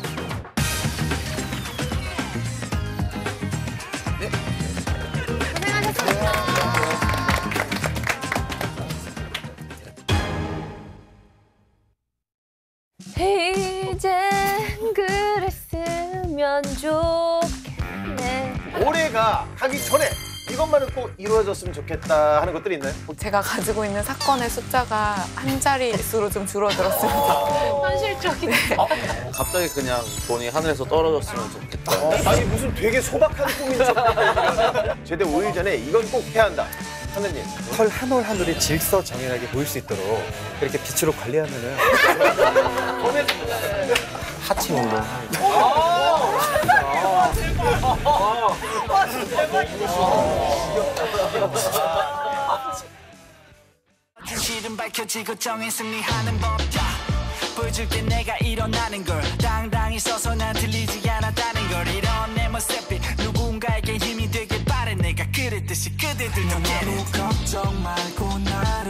이젠 그랬으면 좋겠네. 올해가 가기 전에 이것만은 꼭 이루어졌으면 좋겠다 하는 것들이 있나요? 제가 가지고 있는 사건의 숫자가 한 자릿수로 좀 줄어들었습니다. 현실적인. 갑자기 그냥 돈이 하늘에서 떨어졌으면 좋겠다. 어, 아니 무슨 되게 소박한 꿈인 척. 제대 오 일 전에 이건 꼭 해야 한다. 하느님. 털 한 올 한 올이 질서정연하게 보일 수 있도록 그렇게 빛으로 관리하면은 하체 운동. 진실은 밝혀지고 정의 승리하는 법이야. 보여줄게 내가 일어나는 걸. 당당히 서서 난 들리지 않았다는 걸. 이런 내 모습이 누군가에게 힘이 되길 바래. 내가 그랬듯이 그대들도 아무 걱정 말고 난